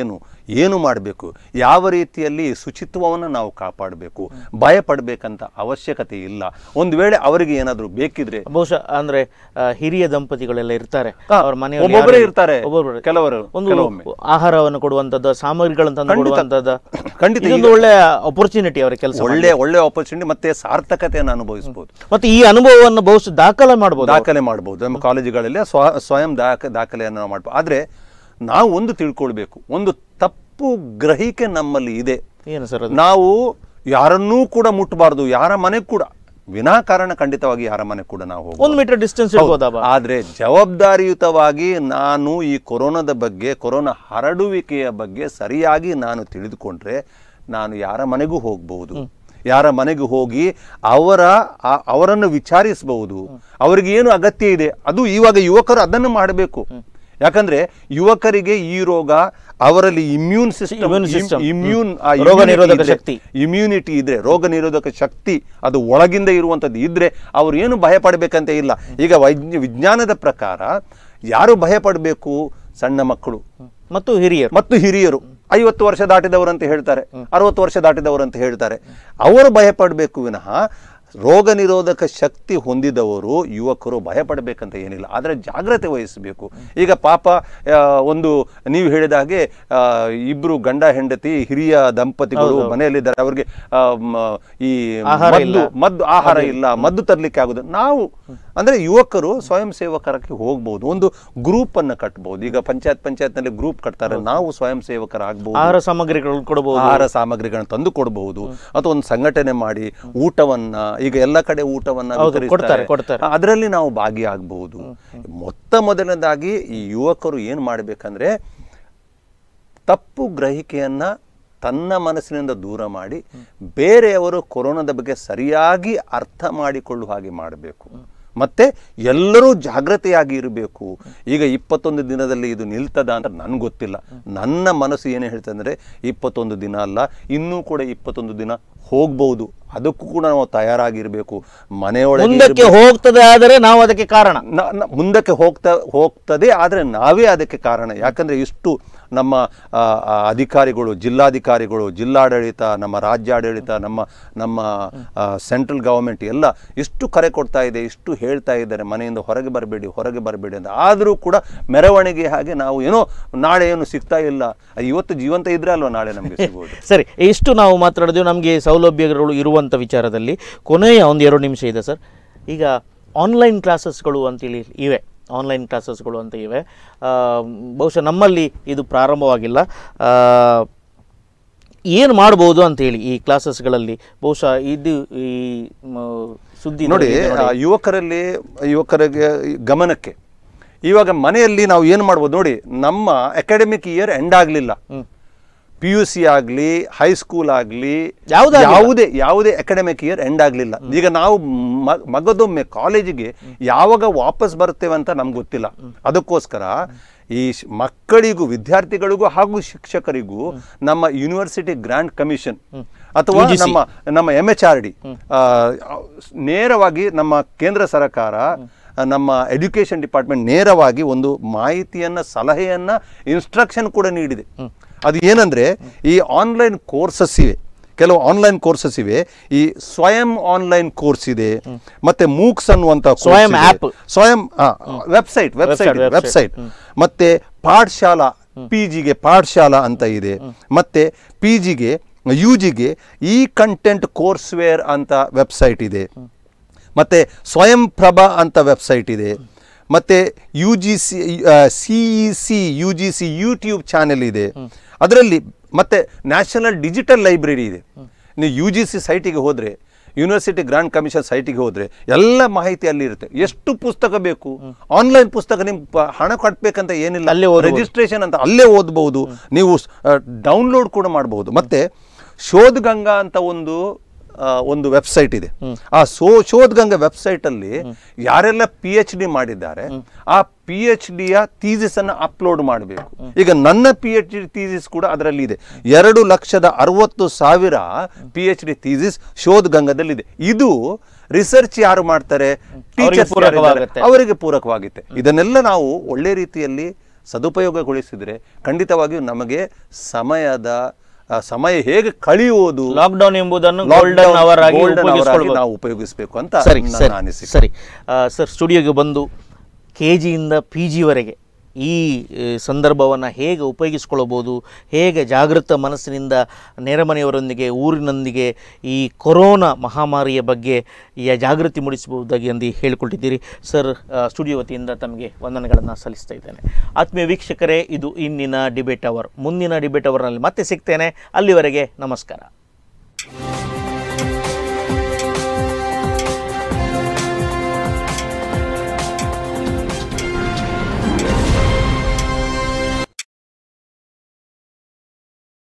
ಏನು ಮಾಡಬೇಕು, ಯಾವ ರೀತಿಯಲ್ಲಿ ಶುಚಿತ್ವವನ್ನು ನಾವು ಕಾಪಾಡಬೇಕು, ಭಯ ಪಡಬೇಕಂತ ಅವಶ್ಯಕತೆ ಇಲ್ಲ. ಒಂದು ವೇಳೆ ಅವರಿಗೆ ಏನಾದರೂ ಬೇಕಿದ್ರೆ ಬಹುಶಃ ಅಂದ್ರೆ ಹಿರಿಯ ದಂಪತಿಗಳೆಲ್ಲ ಇರ್ತಾರೆ, ಅವ್ರ ಮನೆಯಲ್ಲಿ ಒಬ್ಬೊಬ್ಬರೇ ಇರ್ತಾರೆ, ಒಬ್ಬೊಬ್ಬರು ಕೆಲವರು ಒಂದು ಆಹಾರವನ್ನು ಕೊಡುವಂತದ್ದು, ಸಾಮಗ್ರಿಗಳನ್ನು ತಂದು ಕೊಡುವಂತದ್ದು, ಖಂಡಿತ ಇದೊಂದು ಒಳ್ಳೆ ಅಪರ್ಚುನಿಟಿ ಅವರ ಕೆಲಸ, ಒಳ್ಳೆ ಒಳ್ಳೆ ಆಪರ್ಚುನಿಟಿ ಮತ್ತೆ ಸಾರ್ಥಕತೆಯನ್ನು ಅನುಭವಿಸಬಹುದು. ಮತ್ತೆ ಈ ಅನುಭವವನ್ನು ಬಹುಶಃ ದಾಖಲೆ ಮಾಡಬಹುದು ದಾಖಲೆ ಮಾಡಬಹುದು ನಮ್ಮ ಕಾಲೇಜುಗಳಲ್ಲಿ ಸ್ವ ಸ್ವಯಂ ದಾಖ ದಾಖಲೆಯನ್ನು ನಾವು ಮಾಡಬಹುದು. ಆದ್ರೆ ನಾವು ಒಂದು ತಿಳ್ಕೊಳ್ಬೇಕು, ಒಂದು ತಪ್ಪು ಗ್ರಹಿಕೆ ನಮ್ಮಲ್ಲಿ ಇದೆ. ಏನು ಸರ್? ನಾವು ಯಾರನ್ನೂ ಕೂಡ ಮುಟ್ಟಬಾರ್ದು, ಯಾರ ಮನೆಗೆ ಕೂಡ ವಿನಾಕಾರಣ ಖಂಡಿತವಾಗಿ ಯಾರ ಮನೆ ಕೂಡ ನಾವು ಹೋಗ್ಬೋದು, ಒಂದು ಮೀಟರ್ ಡಿಸ್ಟೆನ್ಸ್ ಇರ್ಬೋದಾ? ಆದ್ರೆ ಜವಾಬ್ದಾರಿಯುತವಾಗಿ ನಾನು ಈ ಕೊರೋನಾದ ಬಗ್ಗೆ, ಕೊರೋನಾ ಹರಡುವಿಕೆಯ ಬಗ್ಗೆ ಸರಿಯಾಗಿ ನಾನು ತಿಳಿದುಕೊಂಡ್ರೆ ನಾನು ಯಾರ ಮನೆಗೂ ಹೋಗ್ಬಹುದು, ಯಾರ ಮನೆಗೂ ಹೋಗಿ ಅವರ ಅವರನ್ನು ವಿಚಾರಿಸಬಹುದು, ಅವರಿಗೆ ಏನು ಅಗತ್ಯ ಇದೆ. ಅದು ಇವಾಗ ಯುವಕರು ಅದನ್ನು ಮಾಡಬೇಕು. ಯಾಕಂದ್ರೆ ಯುವಕರಿಗೆ ಈ ರೋಗ ಅವರಲ್ಲಿ ಇಮ್ಯೂನ್ ಸಿಸ್ಟಮ್ ಇಮ್ಯೂನ್ ರೋಗ ನಿರೋಧಕ ಶಕ್ತಿ ಇಮ್ಯುನಿಟಿ ಇದ್ರೆ, ರೋಗ ನಿರೋಧಕ ಶಕ್ತಿ ಅದು ಒಳಗಿಂದ ಇರುವಂತದ್ದು ಇದ್ರೆ ಅವ್ರು ಏನು ಭಯ ಪಡಬೇಕಂತ ಇಲ್ಲ. ಈಗ ವಿಜ್ಞಾನದ ಪ್ರಕಾರ ಯಾರು ಭಯ ಪಡಬೇಕು? ಸಣ್ಣ ಮಕ್ಕಳು ಮತ್ತು ಹಿರಿಯರು ಮತ್ತು ಹಿರಿಯರು ಐವತ್ತು ವರ್ಷ ದಾಟಿದವರು ಅಂತ ಹೇಳ್ತಾರೆ, ಅರವತ್ತು ವರ್ಷ ದಾಟಿದವರು ಅಂತ ಹೇಳ್ತಾರೆ. ಅವರು ಭಯ ಪಡಬೇಕು ವಿನಃ ರೋಗ ನಿರೋಧಕ ಶಕ್ತಿ ಹೊಂದಿದವರು ಯುವಕರು ಭಯ ಪಡಬೇಕಂತ ಏನಿಲ್ಲ. ಆದರೆ ಜಾಗ್ರತೆ ವಹಿಸಬೇಕು. ಈಗ ಪಾಪ ಒಂದು ನೀವು ಹೇಳಿದ ಹಾಗೆ ಇಬ್ರು ಗಂಡ ಹೆಂಡತಿ ಹಿರಿಯ ದಂಪತಿಗಳು ಮನೆಯಲ್ಲಿದ್ದಾರೆ, ಅವ್ರಿಗೆ ಈ ಮದ್ದು ಮದ್ದು ಆಹಾರ ಇಲ್ಲ, ಮದ್ದು ತರಲಿಕ್ಕೆ ಆಗುದು. ನಾವು ಅಂದ್ರೆ ಯುವಕರು ಸ್ವಯಂ ಸೇವಕರಕ್ಕೆ ಹೋಗ್ಬಹುದು, ಒಂದು ಗ್ರೂಪ್ ಅನ್ನು ಕಟ್ಟಬಹುದು. ಈಗ ಪಂಚಾಯತ್ ಪಂಚಾಯತ್ ನಲ್ಲಿ ಗ್ರೂಪ್ ಕಟ್ತಾರೆ, ನಾವು ಸ್ವಯಂ ಸೇವಕರಾಗಬಹುದು, ಆಹಾರ ಸಾಮಗ್ರಿಗಳನ್ನು ಕೊಡಬಹುದು, ಆಹಾರ ಸಾಮಗ್ರಿಗಳನ್ನು ತಂದು ಕೊಡಬಹುದು, ಅಥವಾ ಒಂದು ಸಂಘಟನೆ ಮಾಡಿ ಊಟವನ್ನ, ಈಗ ಎಲ್ಲ ಕಡೆ ಊಟವನ್ನ ವಿತರಿಸ್ತಾರೆ, ಅದರಲ್ಲಿ ನಾವು ಭಾಗಿಯಾಗಬಹುದು. ಮೊತ್ತ ಮೊದಲನೇದಾಗಿ ಈ ಯುವಕರು ಏನ್ ಮಾಡ್ಬೇಕಂದ್ರೆ ತಪ್ಪು ಗ್ರಹಿಕೆಯನ್ನ ತನ್ನ ಮನಸ್ಸಿನಿಂದ ದೂರ ಮಾಡಿ ಬೇರೆಯವರು ಕೊರೋನಾದ ಬಗ್ಗೆ ಸರಿಯಾಗಿ ಅರ್ಥ ಮಾಡಿಕೊಳ್ಳುವ ಹಾಗೆ ಮಾಡಬೇಕು. ಮತ್ತೆ ಎಲ್ಲರೂ ಜಾಗೃತೆಯಾಗಿ ಇರಬೇಕು. ಈಗ ಇಪ್ಪತ್ತೊಂದು ದಿನದಲ್ಲಿ ಇದು ನಿಲ್ತದ ಅಂತ ನನ್ಗೆ ಗೊತ್ತಿಲ್ಲ. ನನ್ನ ಮನಸ್ಸು ಏನೇ ಹೇಳ್ತಂದ್ರೆ ಇಪ್ಪತ್ತೊಂದು ದಿನ ಅಲ್ಲ, ಇನ್ನೂ ಕೂಡ ಇಪ್ಪತ್ತೊಂದು ದಿನ ಹೋಗ್ಬಹುದು. ಅದಕ್ಕೂ ಕೂಡ ನಾವು ತಯಾರಾಗಿರ್ಬೇಕು. ಮನೆಯೊಳಗೆ ಮುಂದಕ್ಕೆ ಹೋಗ್ತದೆ ಆದರೆ ನಾವು ಅದಕ್ಕೆ ಕಾರಣ, ಮುಂದಕ್ಕೆ ಹೋಗ್ತಾ ಹೋಗ್ತದೆ ಆದರೆ ನಾವೇ ಅದಕ್ಕೆ ಕಾರಣ. ಯಾಕಂದ್ರೆ ಇಷ್ಟು ನಮ್ಮ ಅಧಿಕಾರಿಗಳು, ಜಿಲ್ಲಾಧಿಕಾರಿಗಳು, ಜಿಲ್ಲಾಡಳಿತ, ನಮ್ಮ ರಾಜ್ಯಾಡಳಿತ, ನಮ್ಮ ನಮ್ಮ ಸೆಂಟ್ರಲ್ ಗವರ್ಮೆಂಟ್ ಎಲ್ಲ ಇಷ್ಟು ಕರೆ ಕೊಡ್ತಾ ಇದೆ, ಇಷ್ಟು ಹೇಳ್ತಾ ಇದ್ದಾರೆ ಮನೆಯಿಂದ ಹೊರಗೆ ಬರಬೇಡಿ, ಹೊರಗೆ ಬರಬೇಡಿ ಅಂತ. ಆದರೂ ಕೂಡ ಮೆರವಣಿಗೆ ಹಾಗೆ ನಾವು ಏನೋ ನಾಳೆ ಏನು ಸಿಗ್ತಾ ಇಲ್ಲ, ಇವತ್ತು ಜೀವಂತ ಇದ್ರೆ ಅಲ್ವಾ ನಾಳೆ ನಮಗೆ ಸಿಗೋದು. ಸರಿ, ಇಷ್ಟು ನಾವು ಮಾತಾಡಿದ್ವಿ ನಮಗೆ ಸೌಲಭ್ಯಗಳು ಇರುವಂಥ ವಿಚಾರದಲ್ಲಿ. ಕೊನೆಯ ಒಂದು ಎರಡು ನಿಮಿಷ ಇದೆ ಸರ್. ಈಗ ಆನ್ಲೈನ್ ಕ್ಲಾಸಸ್ಗಳು ಅಂತೇಳಿ ಇವೆ, ಆನ್ಲೈನ್ ಕ್ಲಾಸಸ್ಗಳು ಅಂತ ಇವೆ. ಬಹುಶಃ ನಮ್ಮಲ್ಲಿ ಇದು ಪ್ರಾರಂಭವಾಗಿಲ್ಲ. ಏನು ಮಾಡ್ಬೋದು ಅಂತೇಳಿ ಈ ಕ್ಲಾಸಸ್ಗಳಲ್ಲಿ ಬಹುಶಃ ಇದು ಈ ಸುದ್ದಿ ನೋಡಿ, ಯುವಕರಲ್ಲಿ ಯುವಕರಿಗೆ ಗಮನಕ್ಕೆ ಇವಾಗ ಮನೆಯಲ್ಲಿ ನಾವು ಏನು ಮಾಡ್ಬೋದು ನೋಡಿ, ನಮ್ಮ ಅಕಾಡೆಮಿಕ್ ಇಯರ್ ಎಂಡ್ ಆಗಲಿಲ್ಲ, ಪಿ ಯು ಸಿ ಆಗಲಿ ಹೈಸ್ಕೂಲ್ ಆಗಲಿ ಯಾವುದೇ ಯಾವುದೇ ಅಕಾಡೆಮಿಕ್ ಇಯರ್ ಎಂಡ್ ಆಗಲಿಲ್ಲ. ಈಗ ನಾವು ಮಗದೊಮ್ಮೆ ಕಾಲೇಜಿಗೆ ಯಾವಾಗ ವಾಪಸ್ ಬರ್ತೇವೆ ಅಂತ ನಮ್ಗೆ ಗೊತ್ತಿಲ್ಲ. ಅದಕ್ಕೋಸ್ಕರ ಈ ಮಕ್ಕಳಿಗೂ, ವಿದ್ಯಾರ್ಥಿಗಳಿಗೂ ಹಾಗೂ ಶಿಕ್ಷಕರಿಗೂ ನಮ್ಮ ಯೂನಿವರ್ಸಿಟಿ ಗ್ರಾಂಟ್ ಕಮಿಷನ್ ಅಥವಾ ನಮ್ಮ ನಮ್ಮ ಎಂ ಎಚ್ ಆರ್ ಡಿ ನೇರವಾಗಿ ನಮ್ಮ ಕೇಂದ್ರ ಸರ್ಕಾರ, ನಮ್ಮ ಎಜುಕೇಶನ್ ಡಿಪಾರ್ಟ್ಮೆಂಟ್ ನೇರವಾಗಿ ಒಂದು ಮಾಹಿತಿಯನ್ನ, ಸಲಹೆಯನ್ನ, ಇನ್ಸ್ಟ್ರಕ್ಷನ್ ಕೂಡ ನೀಡಿದೆ. ಅದು ಏನಂದ್ರೆ ಈ ಆನ್ಲೈನ್ ಕೋರ್ಸಸ್ ಇವೆ, ಕೆಲವು ಆನ್ಲೈನ್ ಕೋರ್ಸಸ್ ಇವೆ. ಈ ಸ್ವಯಂ ಆನ್ಲೈನ್ ಕೋರ್ಸ್ ಇದೆ, ಮತ್ತೆ ಮೂಕ್ಸ್ ಅನ್ನುವಂತ ಸ್ವಯಂ ಆಪ್, ಸ್ವಯಂ ವೆಬ್ಸೈಟ್ ವೆಬ್ಸೈಟ್ ವೆಬ್ಸೈಟ್ ಮತ್ತೆ ಪಾಠಶಾಲಾ, ಪಿ ಜಿಗೆ ಪಾಠಶಾಲಾ ಅಂತ ಇದೆ, ಮತ್ತೆ ಪಿ ಜಿಗೆ ಯು ಜಿಗೆ ಈ ಕಂಟೆಂಟ್ ಕೋರ್ಸ್ ವೇರ್ ಅಂತ ವೆಬ್ಸೈಟ್ ಇದೆ, ಮತ್ತೆ ಸ್ವಯಂ ಪ್ರಭಾ ಅಂತ ವೆಬ್ಸೈಟ್ ಇದೆ, ಮತ್ತೆ U G C C E C U G C YouTube channel ಇದೆ ಅದರಲ್ಲಿ, ಮತ್ತೆ ನ್ಯಾಷನಲ್ ಡಿಜಿಟಲ್ ಲೈಬ್ರರಿ ಇದೆ. ನೀವು ಯು ಜಿ ಸಿ ಸೈಟಿಗೆ ಹೋದರೆ, ಯೂನಿವರ್ಸಿಟಿ ಗ್ರಾಂಟ್ ಕಮಿಷನ್ ಸೈಟಿಗೆ ಹೋದರೆ ಎಲ್ಲ ಮಾಹಿತಿ ಅಲ್ಲಿ ಇರುತ್ತೆ. ಎಷ್ಟು ಪುಸ್ತಕ ಬೇಕು, ಆನ್ಲೈನ್ ಪುಸ್ತಕ ನಿಮ್ಗೆ ಹಣ ಕಟ್ಟಬೇಕಂತ ಏನಿಲ್ಲ, ರಿಜಿಸ್ಟ್ರೇಷನ್ ಅಂತ ಅಲ್ಲೇ ಓದಬಹುದು, ನೀವು ಡೌನ್ಲೋಡ್ ಕೂಡ ಮಾಡಬಹುದು. ಮತ್ತೆ ಶೋಧ್ ಗಂಗಾ ಅಂತ ಒಂದು ಒಂದು ವೆಬ್ಸೈಟ್ ಇದೆ. ಆ ಸೋ ಶೋಧ್ ಗಂಗಾ ವೆಬ್ಸೈಟ್ ಅಲ್ಲಿ ಯಾರೆಲ್ಲ ಪಿ ಎಚ್ ಡಿ ಮಾಡಿದ್ದಾರೆ ಆ ಪಿ ಎಚ್ ಡಿಯ ಥೀಸಿಸ್ ಅನ್ನು ಅಪ್ಲೋಡ್ ಮಾಡಬೇಕು. ಈಗ ನನ್ನ ಪಿ ಎಚ್ ಡಿ ಥೀಸಿಸ್ ಕೂಡ ಅದರಲ್ಲಿ ಇದೆ. ಎರಡು ಲಕ್ಷದ ಅರವತ್ತು ಸಾವಿರ P H D thesis Shodh ಗಂಗಾದಲ್ಲಿ ಇದೆ. ಇದು ರಿಸರ್ಚ್ ಯಾರು ಮಾಡ್ತಾರೆ, ಟೀಚರ್ಸ್, ಅವರಿಗೆ ಪೂರಕವಾಗುತ್ತೆ. ಇದನ್ನೆಲ್ಲ ನಾವು ಒಳ್ಳೆ ರೀತಿಯಲ್ಲಿ ಸದುಪಯೋಗಗೊಳಿಸಿದರೆ ಖಂಡಿತವಾಗಿಯೂ ನಮಗೆ ಸಮಯದ ಆ, ಸಮಯ ಹೇಗೆ ಕಳೆಯುವುದು ಲಾಕ್ಡೌನ್ ಎಂಬುದನ್ನು ಗೋಲ್ಡನ್ ಅವರ್ ಆಗಿ ಉಪಯೋಗಿಸಿಕೊಳ್ಳಬಹುದು, ನಾವು ಉಪಯೋಗಿಸಬೇಕು ಅಂತ ಸರಿ ನನ್ನ ಸರಿ ಅನಿಸಿಕೆ. ಸರಿ ಸರ್, ಸ್ಟುಡಿಯೋಗೆ ಬಂದು ಕೆ ಜಿಯಿಂದ ಪಿ ಜಿವರೆಗೆ ಈ ಸಂದರ್ಭವನ್ನು ಹೇಗೆ ಉಪಯೋಗಿಸ್ಕೊಳ್ಬೋದು, ಹೇಗೆ ಜಾಗೃತ ಮನಸ್ಸಿನಿಂದ ನೆರೆಮನೆಯವರೊಂದಿಗೆ ಊರಿನೊಂದಿಗೆ ಈ ಕೊರೋನಾ ಮಹಾಮಾರಿಯ ಬಗ್ಗೆ ಈ ಜಾಗೃತಿ ಮೂಡಿಸಬಹುದಾಗಿ ಎಂದು ಹೇಳಿಕೊಟ್ಟಿದ್ದೀರಿ ಸರ್. ಸ್ಟುಡಿಯೋ ವತಿಯಿಂದ ತಮಗೆ ವಂದನೆಗಳನ್ನು ಸಲ್ಲಿಸ್ತಾ ಇದ್ದೇನೆ. ಆತ್ಮೀಯ ವೀಕ್ಷಕರೇ, ಇದು ಇಂದಿನ ಡಿಬೇಟ್ ಅವರ್. ಮುಂದಿನ ಡಿಬೇಟ್ ಅವರ್ನಲ್ಲಿ ಮತ್ತೆ ಸಿಗ್ತೇನೆ. ಅಲ್ಲಿವರೆಗೆ ನಮಸ್ಕಾರ.